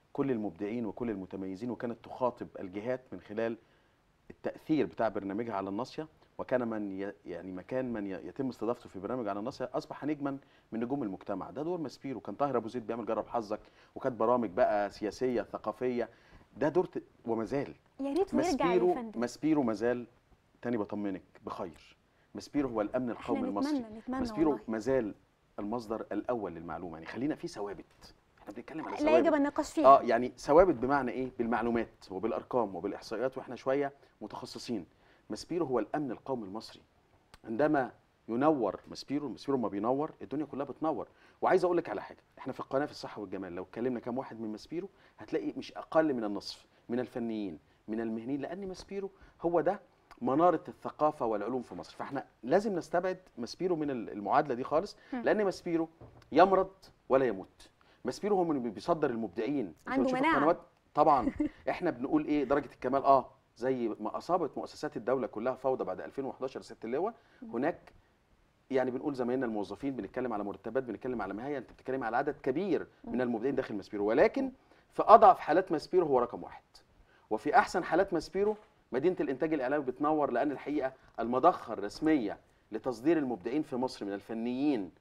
كل المبدعين وكل المتميزين، وكانت تخاطب الجهات من خلال التاثير بتاع برنامجها على الناصيه، وكان من ي... يعني مكان من ي... يتم استضافته في برنامج على الناصيه اصبح نجما من نجوم المجتمع. ده دور ماسبيرو. كان طاهر ابو زيد بيعمل جرب حظك، وكانت برامج بقى سياسيه ثقافيه. ده دور ت... وما زال يا ريت ويرجع يا ماسبيرو. فندم. ماسبيرو ما زال، تاني بطمنك، بخير. ماسبيرو هو الامن احنا القومي المصري. نتمنى نتمنى ماسبيرو والله. ما زال المصدر الاول للمعلومه. يعني خلينا في ثوابت، احنا بنتكلم على لا ثوابت. يجب النقاش فيها. اه يعني ثوابت بمعنى ايه؟ بالمعلومات وبالارقام وبالاحصائيات، واحنا شويه متخصصين. ماسبيرو هو الامن القومي المصري. عندما ينور ماسبيرو، ماسبيرو ما بينور الدنيا كلها بتنور. وعايز اقول لك على حاجه، احنا في القناه في الصحه والجمال لو اتكلمنا كام واحد من ماسبيرو هتلاقي مش اقل من النصف من الفنيين من المهنيين، لان ماسبيرو هو ده مناره الثقافه والعلوم في مصر. فاحنا لازم نستبعد ماسبيرو من المعادله دي خالص، لان ماسبيرو يمرض ولا يموت. ماسبيرو هو من بيصدر المبدعين. انت عنده بتشوف مناعة. القنوات طبعا. احنا بنقول ايه درجه الكمال؟ اه زي ما اصابت مؤسسات الدوله كلها فوضى بعد ألفين وحداشر ست اللواء، هناك يعني بنقول زمايلنا الموظفين بنتكلم على مرتبات، بنتكلم على مهاية، انت بتتكلم على عدد كبير من المبدعين داخل ماسبيرو. ولكن في اضعف حالات ماسبيرو هو رقم واحد، وفي احسن حالات ماسبيرو مدينه الانتاج الاعلامي بتنور، لان الحقيقه المضخه الرسميه لتصدير المبدعين في مصر من الفنيين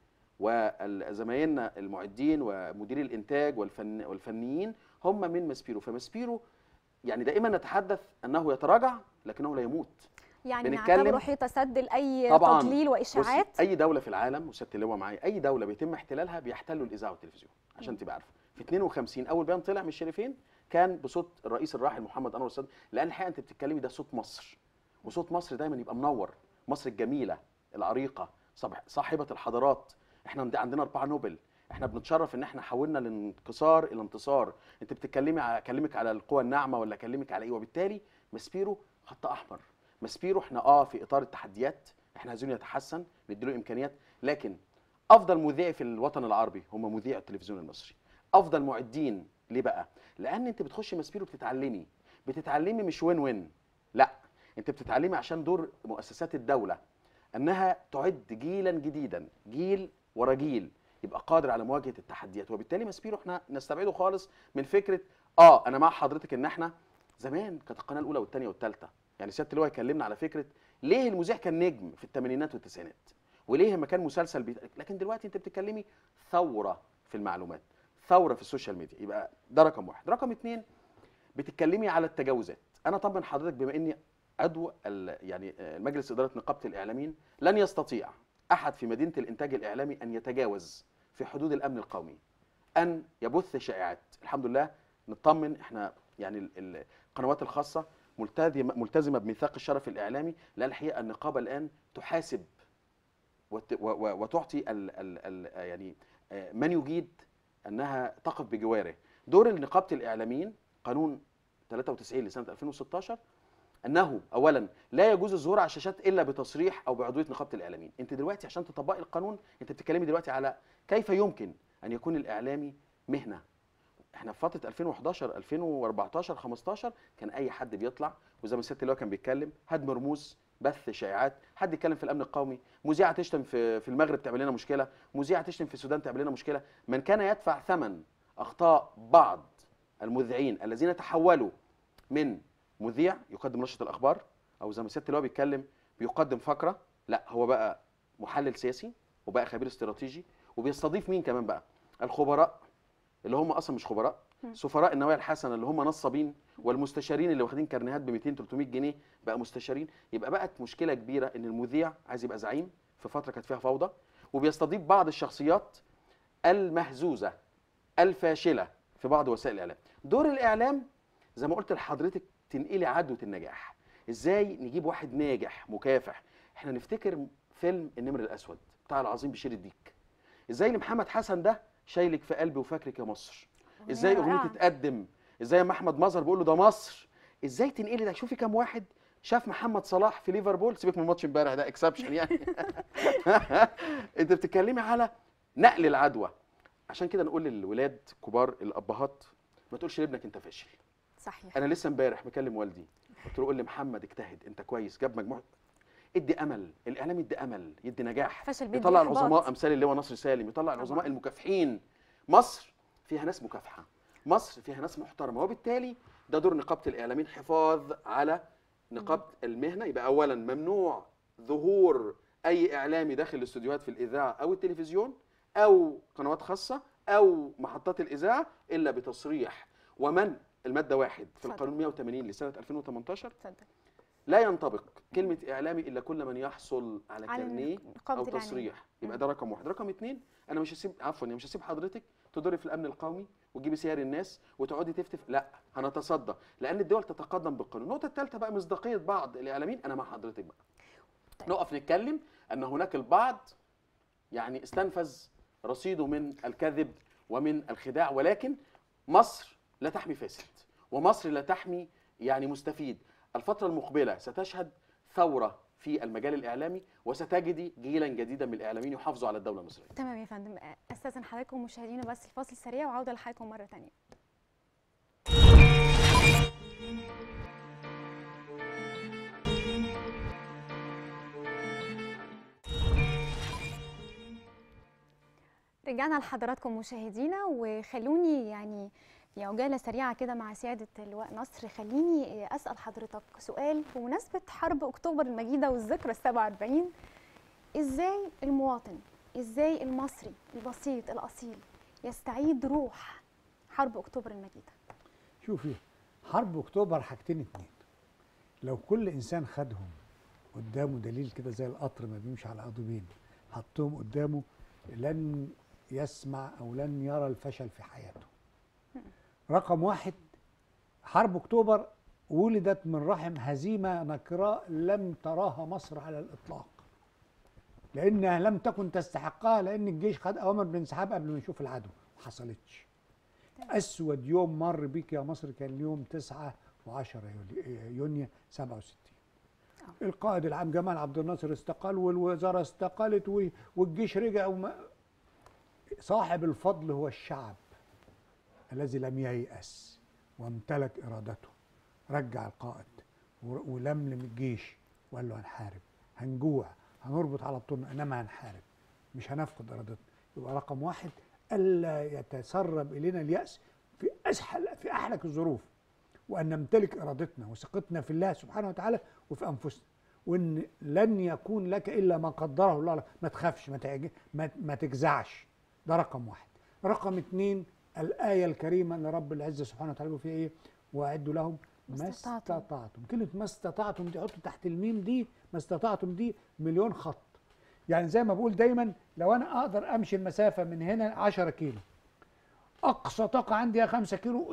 وزمايلنا المعدين ومديري الانتاج والفن والفنيين هم من ماسبيرو. فماسبيرو يعني دائما نتحدث انه يتراجع لكنه لا يموت. يعني بنتكلم- نعتبره حيطه سد لاي طبعاً. تضليل واشاعات. بص، اي دوله في العالم وسياده اللواء معايا، اي دوله بيتم احتلالها بيحتلوا الاذاعه والتلفزيون عشان تبقى عارفه. في اتنين وخمسين اول بيان طلع من الشريفين كان بصوت الرئيس الراحل محمد انور السادات، لان الحقيقه انت بتتكلمي ده صوت مصر، وصوت مصر دايما يبقى منور. مصر الجميله العريقه صاحب- صاحبه الحضارات. احنا عند- عندنا اربعه نوبل. احنا بنتشرف ان احنا حولنا الانكسار الى انتصار. انت بتتكلمي على اكلمك على القوى الناعمه ولا اكلمك على ايه؟ وبالتالي ماسبيرو خط احمر. ماسبيرو احنا اه في اطار التحديات، احنا عايزينه يتحسن، نديله امكانيات، لكن افضل مذيع في الوطن العربي هم مذيع التلفزيون المصري. افضل معدين ليه بقى؟ لان انت بتخشي ماسبيرو بتتعلمي، بتتعلمي مش وين وين، لا انت بتتعلمي عشان دور مؤسسات الدوله انها تعد جيلا جديدا، جيل ورا جيل يبقى قادر على مواجهه التحديات. وبالتالي ماسبيرو احنا نستبعده خالص من فكره اه انا مع حضرتك ان احنا زمان كانت القناه الاولى والثانيه والثالثه. يعني سياده اللواء يكلمنا على فكره ليه المذيع كان نجم في الثمانينات والتسعينات، وليه لما كان مسلسل بيت... لكن دلوقتي انت بتتكلمي ثوره في المعلومات، ثوره في السوشيال ميديا. يبقى ده رقم واحد. رقم اثنين بتتكلمي على التجاوزات. انا طبعا حضرتك بما اني عضو ال... يعني مجلس اداره نقابه الاعلاميين، لن يستطيع احد في مدينه الانتاج الاعلامي ان يتجاوز في حدود الامن القومي، ان يبث شائعات. الحمد لله نطمن احنا يعني القنوات الخاصه ملتزمه ملتزمه بميثاق الشرف الاعلامي، لان الحقيقه النقابه الان تحاسب وت... و... و... وتعطي ال... ال... ال... يعني من يجيد انها تقف بجواره. دور نقابه الاعلاميين قانون ثلاثة وتسعين لسنه ألفين وستاشر انه اولا لا يجوز الظهور على الشاشات الا بتصريح او بعضويه نقابه الاعلاميين. انت دلوقتي عشان تطبقي القانون انت بتتكلمي دلوقتي على كيف يمكن ان يكون الاعلامي مهنه. احنا في فتره ألفين وحداشر ألفين وأربعتاشر خمستاشر كان اي حد بيطلع، وزي ما سياده اللواء كان بيتكلم هدم رموز، بث شائعات، حد يتكلم في الامن القومي، مذيعه تشتم في في المغرب تعمل لنا مشكله، مذيعه تشتم في السودان تعمل لنا مشكله. من كان يدفع ثمن اخطاء بعض المذيعين الذين تحولوا من مذيع يقدم نشره الاخبار، او زي ما سياده اللواء بيتكلم بيقدم فقره، لا هو بقى محلل سياسي وبقى خبير استراتيجي، وبيستضيف مين كمان بقى؟ الخبراء اللي هم اصلا مش خبراء، سفراء النوايا الحسنه اللي هم نصابين، والمستشارين اللي واخدين كارنيهات ب مئتين تلتمية جنيه بقى مستشارين. يبقى بقت مشكله كبيره ان المذيع عايز يبقى زعيم في فتره كانت فيها فوضى، وبيستضيف بعض الشخصيات المهزوزه الفاشله في بعض وسائل الاعلام. دور الاعلام زي ما قلت لحضرتك تنقلي عدوه النجاح. ازاي نجيب واحد ناجح مكافح؟ احنا نفتكر فيلم النمر الاسود بتاع العظيم بشير الديك، ازاي اللي محمد حسن ده شايلك في قلبي وفاكرك يا مصر، ازاي اغنيه تتقدم، ازاي ما احمد مظهر بيقول له ده مصر، ازاي تنقلي ده. شوفي كام واحد شاف محمد صلاح في ليفربول، سيبك من ماتش امبارح ده اكسبشن يعني انت بتتكلمي على نقل العدوى. عشان كده نقول للولاد كبار الابهات ما تقولش لابنك انت فاشل. صحيح. انا لسه امبارح بكلم والدي قلت له قول لمحمد اجتهد، انت كويس، جاب مجموع، ادي امل. الاعلام يدي امل، يدي نجاح، فشل بيدي يطلع إحباط. العظماء امثال اللواء نصر سالم، يطلع العظماء المكافحين. مصر فيها ناس مكافحه، مصر فيها ناس محترمه، وبالتالي ده دور نقابه الاعلاميين حفاظ على نقابه المهنه. يبقى اولا ممنوع ظهور اي اعلامي داخل الاستوديوهات في الاذاعه او التلفزيون او قنوات خاصه او محطات الاذاعه الا بتصريح. ومن الماده واحد في اتفضل. القانون مئة وثمانين لسنه ألفين وثمانية عشر اتفضل. لا ينطبق كلمه اعلامي الا كل من يحصل على على كارنيه نقابة او الإعلام. تصريح. يبقى مم. ده رقم واحد. رقم اثنين، انا مش هسيب عفوا مش هسيب حضرتك تضري في الامن القومي وتجيبي سير الناس وتقعدي تفتف، لا هنتصدى، لان الدول تتقدم بالقانون. النقطه الثالثه بقى مصداقيه بعض الاعلاميين، انا مع حضرتك بقى طيب. نقف نتكلم ان هناك البعض يعني استنفذ رصيده من الكذب ومن الخداع، ولكن مصر لا تحمي فاسد ومصر لا تحمي يعني مستفيد. الفترة المقبلة ستشهد ثورة في المجال الإعلامي، وستجدي جيلا جديدا من الإعلاميين يحافظوا على الدولة المصرية. تمام يا فندم، استاذن حضراتكم ومشاهدينا بس الفاصل سريع وعوده لحضراتكم مره ثانيه. رجعنا لحضراتكم مشاهدينا، وخلوني يعني في عجاله سريعه كده مع سياده اللواء نصر، خليني اسال حضرتك سؤال بمناسبه حرب اكتوبر المجيده والذكرى السابعة والأربعين. ازاي المواطن، ازاي المصري البسيط الاصيل يستعيد روح حرب اكتوبر المجيده؟ شوفي، حرب اكتوبر حاجتين اتنين، لو كل انسان خدهم قدامه دليل كده زي القطر ما بيمشي على قضيبين، حطهم قدامه لن يسمع او لن يرى الفشل في حياته. رقم واحد، حرب اكتوبر ولدت من رحم هزيمه نكراء لم تراها مصر على الاطلاق، لانها لم تكن تستحقها، لان الجيش خد اوامر بالانسحاب قبل ما يشوف العدو، ما حصلتش. اسود يوم مر بيك يا مصر كان يوم تسعة وعشرة يونيو سبعة وستين. القائد العام جمال عبد الناصر استقال والوزاره استقالت والجيش رجع وما. صاحب الفضل هو الشعب الذي لم ييأس وامتلك ارادته، رجع القائد ولملم الجيش وقال له هنحارب، هنجوع، هنربط على بطولنا، انما هنحارب، مش هنفقد ارادتنا. يبقى رقم واحد الا يتسرب الينا اليأس في اسهل في احلك الظروف، وان نمتلك ارادتنا وثقتنا في الله سبحانه وتعالى وفي انفسنا، وان لن يكون لك الا ما قدره الله لك. ما تخافش، ما تعج... ما... ما تجزعش. ده رقم واحد. رقم اتنين، الآية الكريمة ان رب العزة سبحانه وتعالى فيها ايه؟ واعدوا لهم ما استطعتم. كلمة ما استطعتم دي حطوا تحت الميم دي، ما استطعتم دي مليون خط. يعني زي ما بقول دايما، لو انا اقدر امشي المسافة من هنا عشرة كيلو، اقصى طاقة عندي خمسة كيلو،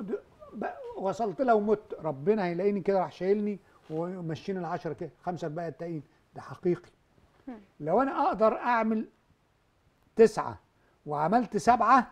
وصلت لها ومت، ربنا هيلاقيني كده راح شايلني ومشيني العشرة كده، خمسة الباقي التانيين. ده حقيقي. لو انا اقدر اعمل تسعة وعملت سبعة،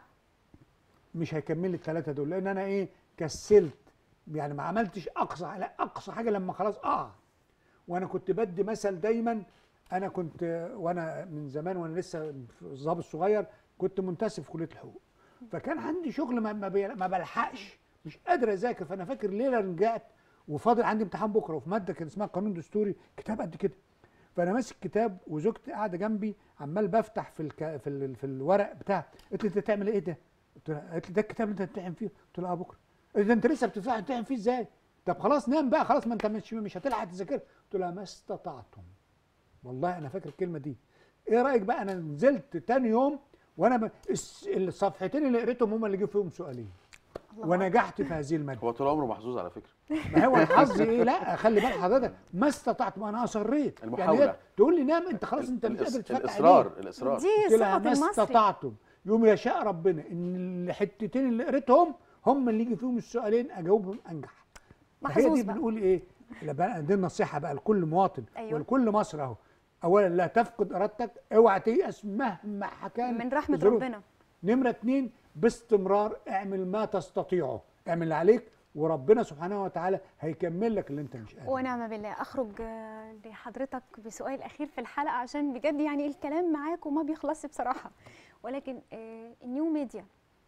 مش هيكمل لي الثلاثة دول، لان انا ايه؟ كسلت، يعني ما عملتش اقصى على اقصى حاجة لما خلاص اقع. وانا كنت بدي مثل دايما، انا كنت وانا من زمان وانا لسه ضابط صغير كنت منتسب في كلية الحقوق، فكان عندي شغل ما ما بلحقش، مش قادر اذاكر. فانا فاكر ليله رجعت وفاضل عندي امتحان بكره، وفي ماده كان اسمها قانون دستوري، كتاب قد كده، فانا ماسك كتاب وزوجتي قاعده جنبي عمال بفتح في الك... في ال... في الورق بتاع. قلت لي انت بتعمل ايه ده؟ قلت لها، قالت لي ده الكتاب اللي انت بتمتحن فيه. قلت لها اه بكره. قالت لي انت لسه بتفتح تمتحن فيه ازاي؟ طب خلاص نام بقى، خلاص ما انت مش مش هتلحق تذاكر. قلت لها ما استطعتم. والله انا فاكر الكلمه دي. ايه رايك بقى؟ انا نزلت تاني يوم وانا ب... الصفحتين اللي قريتهم هم اللي جه فيهم سؤالين، ونجحت في هذه الماده. هو طول عمره محظوظ على فكره. ما هو الحظ ايه؟ لا خلي بالك حضرتك، ما استطعت، ما انا اصريت. المحاولة. يعني تقول لي نام انت خلاص، انت مش قادر تفتح الاصرار الاصرار دي قلت لها صفة ما المصري. استطعتم. يوم يشاء ربنا ان الحتتين اللي قريتهم هم اللي يجي فيهم السؤالين اجاوبهم انجح. هي محظوظ دي بقى. بنقول ايه؟ بقى دي النصيحه بقى لكل مواطن. أيوة. ولكل مصر اهو. اولا لا تفقد ارادتك، اوعى تيأس مهما كان من رحمة الظروف. ربنا. نمره اتنين، باستمرار اعمل ما تستطيعه، اعمل اللي عليك، وربنا سبحانه وتعالى هيكمل لك اللي انت مش قادر. ونعم بالله. اخرج آه، لحضرتك بسؤال اخير في الحلقه، عشان بجد يعني الكلام معاك وما بيخلصش بصراحه، ولكن آه، النيو ميديا،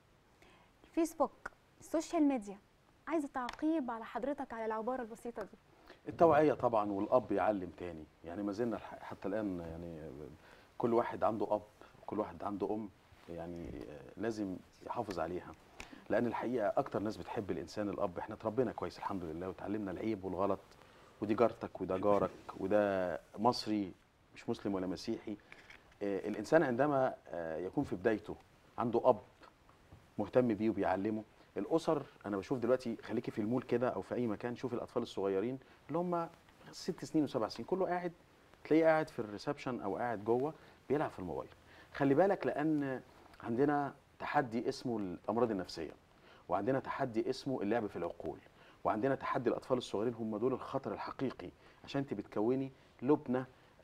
الفيسبوك، السوشيال ميديا، عايزه تعقيب على حضرتك على العباره البسيطه دي. التوعيه طبعا، والاب يعلم تاني. يعني ما زلنا حتى الان يعني كل واحد عنده اب، كل واحد عنده ام، يعني لازم يحافظ عليها. لان الحقيقه اكتر ناس بتحب الانسان الاب. احنا اتربينا كويس الحمد لله وتعلمنا العيب والغلط، ودي جارتك وده جارك وده مصري مش مسلم ولا مسيحي. آه الانسان عندما آه يكون في بدايته عنده اب مهتم بيه وبيعلمه. الاسر انا بشوف دلوقتي، خليكي في المول كده او في اي مكان، شوف الاطفال الصغيرين اللي هم ست سنين وسبع سنين، كله قاعد تلاقيه قاعد في الريسبشن او قاعد جوه بيلعب في الموبايل. خلي بالك لان عندنا تحدي اسمه الامراض النفسيه، وعندنا تحدي اسمه اللعب في العقول، وعندنا تحدي الاطفال الصغيرين، هم دول الخطر الحقيقي عشان انت بتكوني لبنه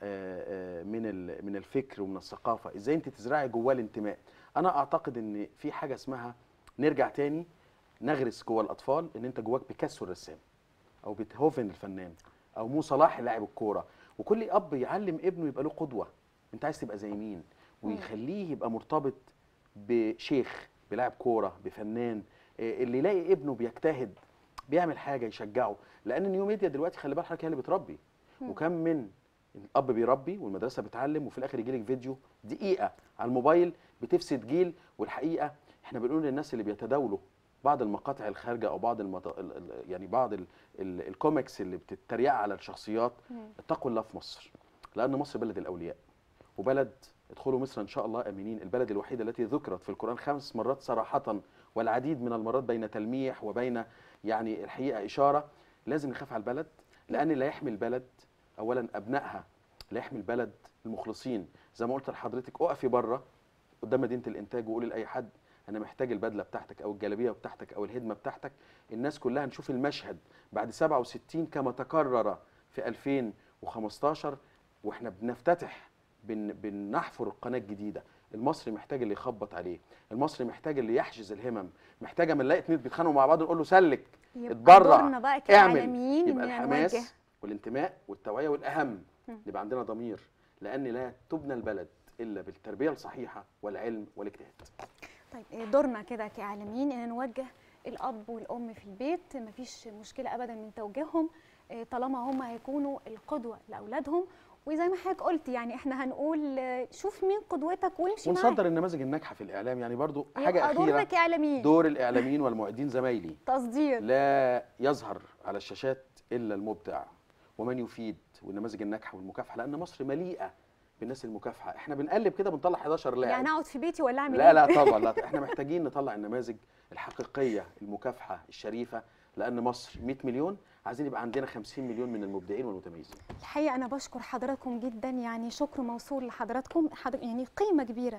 من من الفكر ومن الثقافه. ازاي انت تزرعي جواه الانتماء؟ انا اعتقد ان في حاجه اسمها نرجع تاني نغرس جوه الاطفال ان انت جواك بيكاسو الرسام، او بيتهوفن الفنان، او مو صلاح لاعب الكوره. وكل اب يعلم ابنه يبقى له قدوه، انت عايز تبقى زي مين، ويخليه يبقى مرتبط بشيخ، بلاعب كوره، بفنان. اللي يلاقي ابنه بيجتهد بيعمل حاجه يشجعه، لان النيو ميديا دلوقتي خلي بالك حضرتك هي اللي بتربي. وكم من الاب بيربي والمدرسه بتعلم، وفي الاخر يجي لك فيديو دقيقه على الموبايل بتفسد جيل. والحقيقه احنا بنقول للناس اللي بيتداولوا بعض المقاطع الخارجه او بعض المط... يعني بعض ال... ال... الكوميكس اللي بتتريق على الشخصيات، اتقوا الله في مصر، لان مصر بلد الاولياء، وبلد ادخلوا مصر ان شاء الله امنين، البلد الوحيده التي ذكرت في القران خمس مرات صراحه، والعديد من المرات بين تلميح وبين يعني الحقيقه اشاره. لازم نخاف على البلد، لان لا يحمي البلد اولا ابنائها، لا يحمي البلد المخلصين. زي ما قلت لحضرتك، اقفي بره قدام مدينه الانتاج وقولي لاي حد انا محتاج البدله بتاعتك او الجلابيه بتاعتك او الهدمه بتاعتك. الناس كلها نشوف المشهد بعد سبعة وستين كما تكرر في ألفين وخمستاشر، واحنا بنفتتح بن بنحفر القناه الجديده. المصري محتاج اللي يخبط عليه، المصري محتاج اللي يحجز الهمم، محتاج اما نلاقي اتنين بيتخانقوا مع بعض نقول له سلك، اتبرع، اعمل. يبقى الحماس والانتماء والتوعيه، والاهم يبقى عندنا ضمير، لان لا تبنى البلد الا بالتربيه الصحيحه والعلم والاجتهاد. طيب دورنا كده كاعلاميين ان نوجه الاب والام في البيت، مفيش مشكله ابدا من توجيههم طالما هم هيكونوا القدوه لاولادهم. وزي ما حضرتك قلت يعني احنا هنقول شوف مين قدوتك وامشي معاه، ونصدر النماذج الناجحه في الاعلام. يعني برضو حاجه اخيره، دورنا كاعلاميين، دور الاعلاميين والمعدين زمايلي تصدير. لا يظهر على الشاشات الا المبدع ومن يفيد والنماذج الناجحه والمكافحه، لان مصر مليئه بالناس المكافحه. احنا بنقلب كده بنطلع حداشر لاعب، يعني اقعد في بيتي ولا اعمل لا ايه؟ لا طبعا لا. احنا محتاجين نطلع النماذج الحقيقيه المكافحه الشريفه، لان مصر مئة مليون، عايزين يبقى عندنا خمسين مليون من المبدعين والمتميزين. الحقيقه انا بشكر حضراتكم جدا، يعني شكر موصول لحضراتكم، يعني قيمه كبيره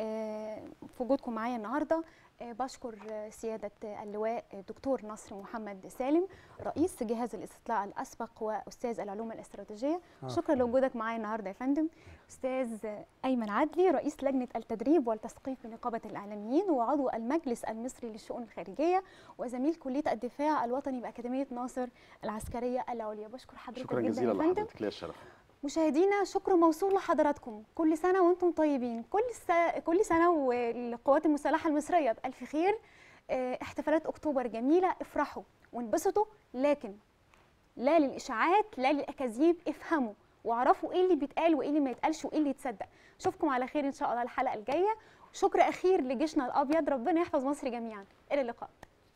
في وجودكم معايا النهارده. بشكر سياده اللواء دكتور نصر محمد سالم رئيس جهاز الاستطلاع الاسبق واستاذ العلوم الاستراتيجيه. آه. شكرا لوجودك معايا النهارده يا فندم. استاذ ايمن عدلي رئيس لجنه التدريب والتثقيف بنقابه الاعلاميين وعضو المجلس المصري للشؤون الخارجيه وزميل كليه الدفاع الوطني باكاديميه ناصر العسكريه العليا. بشكر حضرتك شكرا جدا جزيلا يا فندم. لحضرتك، ليا الشرف. مشاهدينا شكر موصول لحضراتكم، كل سنه وانتم طيبين، كل س... كل سنه والقوات المسلحه المصريه بالف خير. احتفالات اكتوبر جميله، افرحوا وانبسطوا، لكن لا للاشاعات لا للاكاذيب، افهموا واعرفوا ايه اللي بيتقال وايه اللي ما يتقالش وايه اللي يتصدق. اشوفكم على خير ان شاء الله الحلقه الجايه. شكر اخير لجيشنا الابيض، ربنا يحفظ مصر جميعا. الى اللقاء.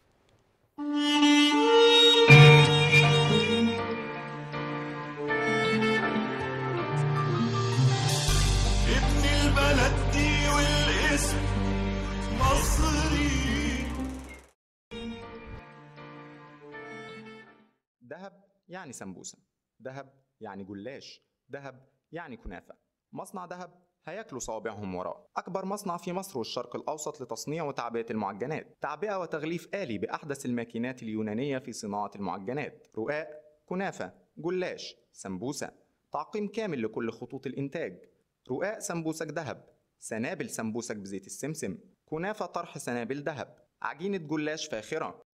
ابن البلد دي والاسم مصري. دهب يعني سمبوسة، دهب يعني جلاش، دهب يعني كنافة. مصنع دهب هياكلوا صوابعهم وراه. أكبر مصنع في مصر والشرق الأوسط لتصنيع وتعبئة المعجنات، تعبئة وتغليف آلي بأحدث الماكينات اليونانية في صناعة المعجنات، رقاق، كنافة، جلاش، سمبوسة، تعقيم كامل لكل خطوط الإنتاج. رقاق سمبوسك دهب، سنابل سمبوسك بزيت السمسم، كنافة طرح سنابل دهب، عجينة جلاش فاخرة.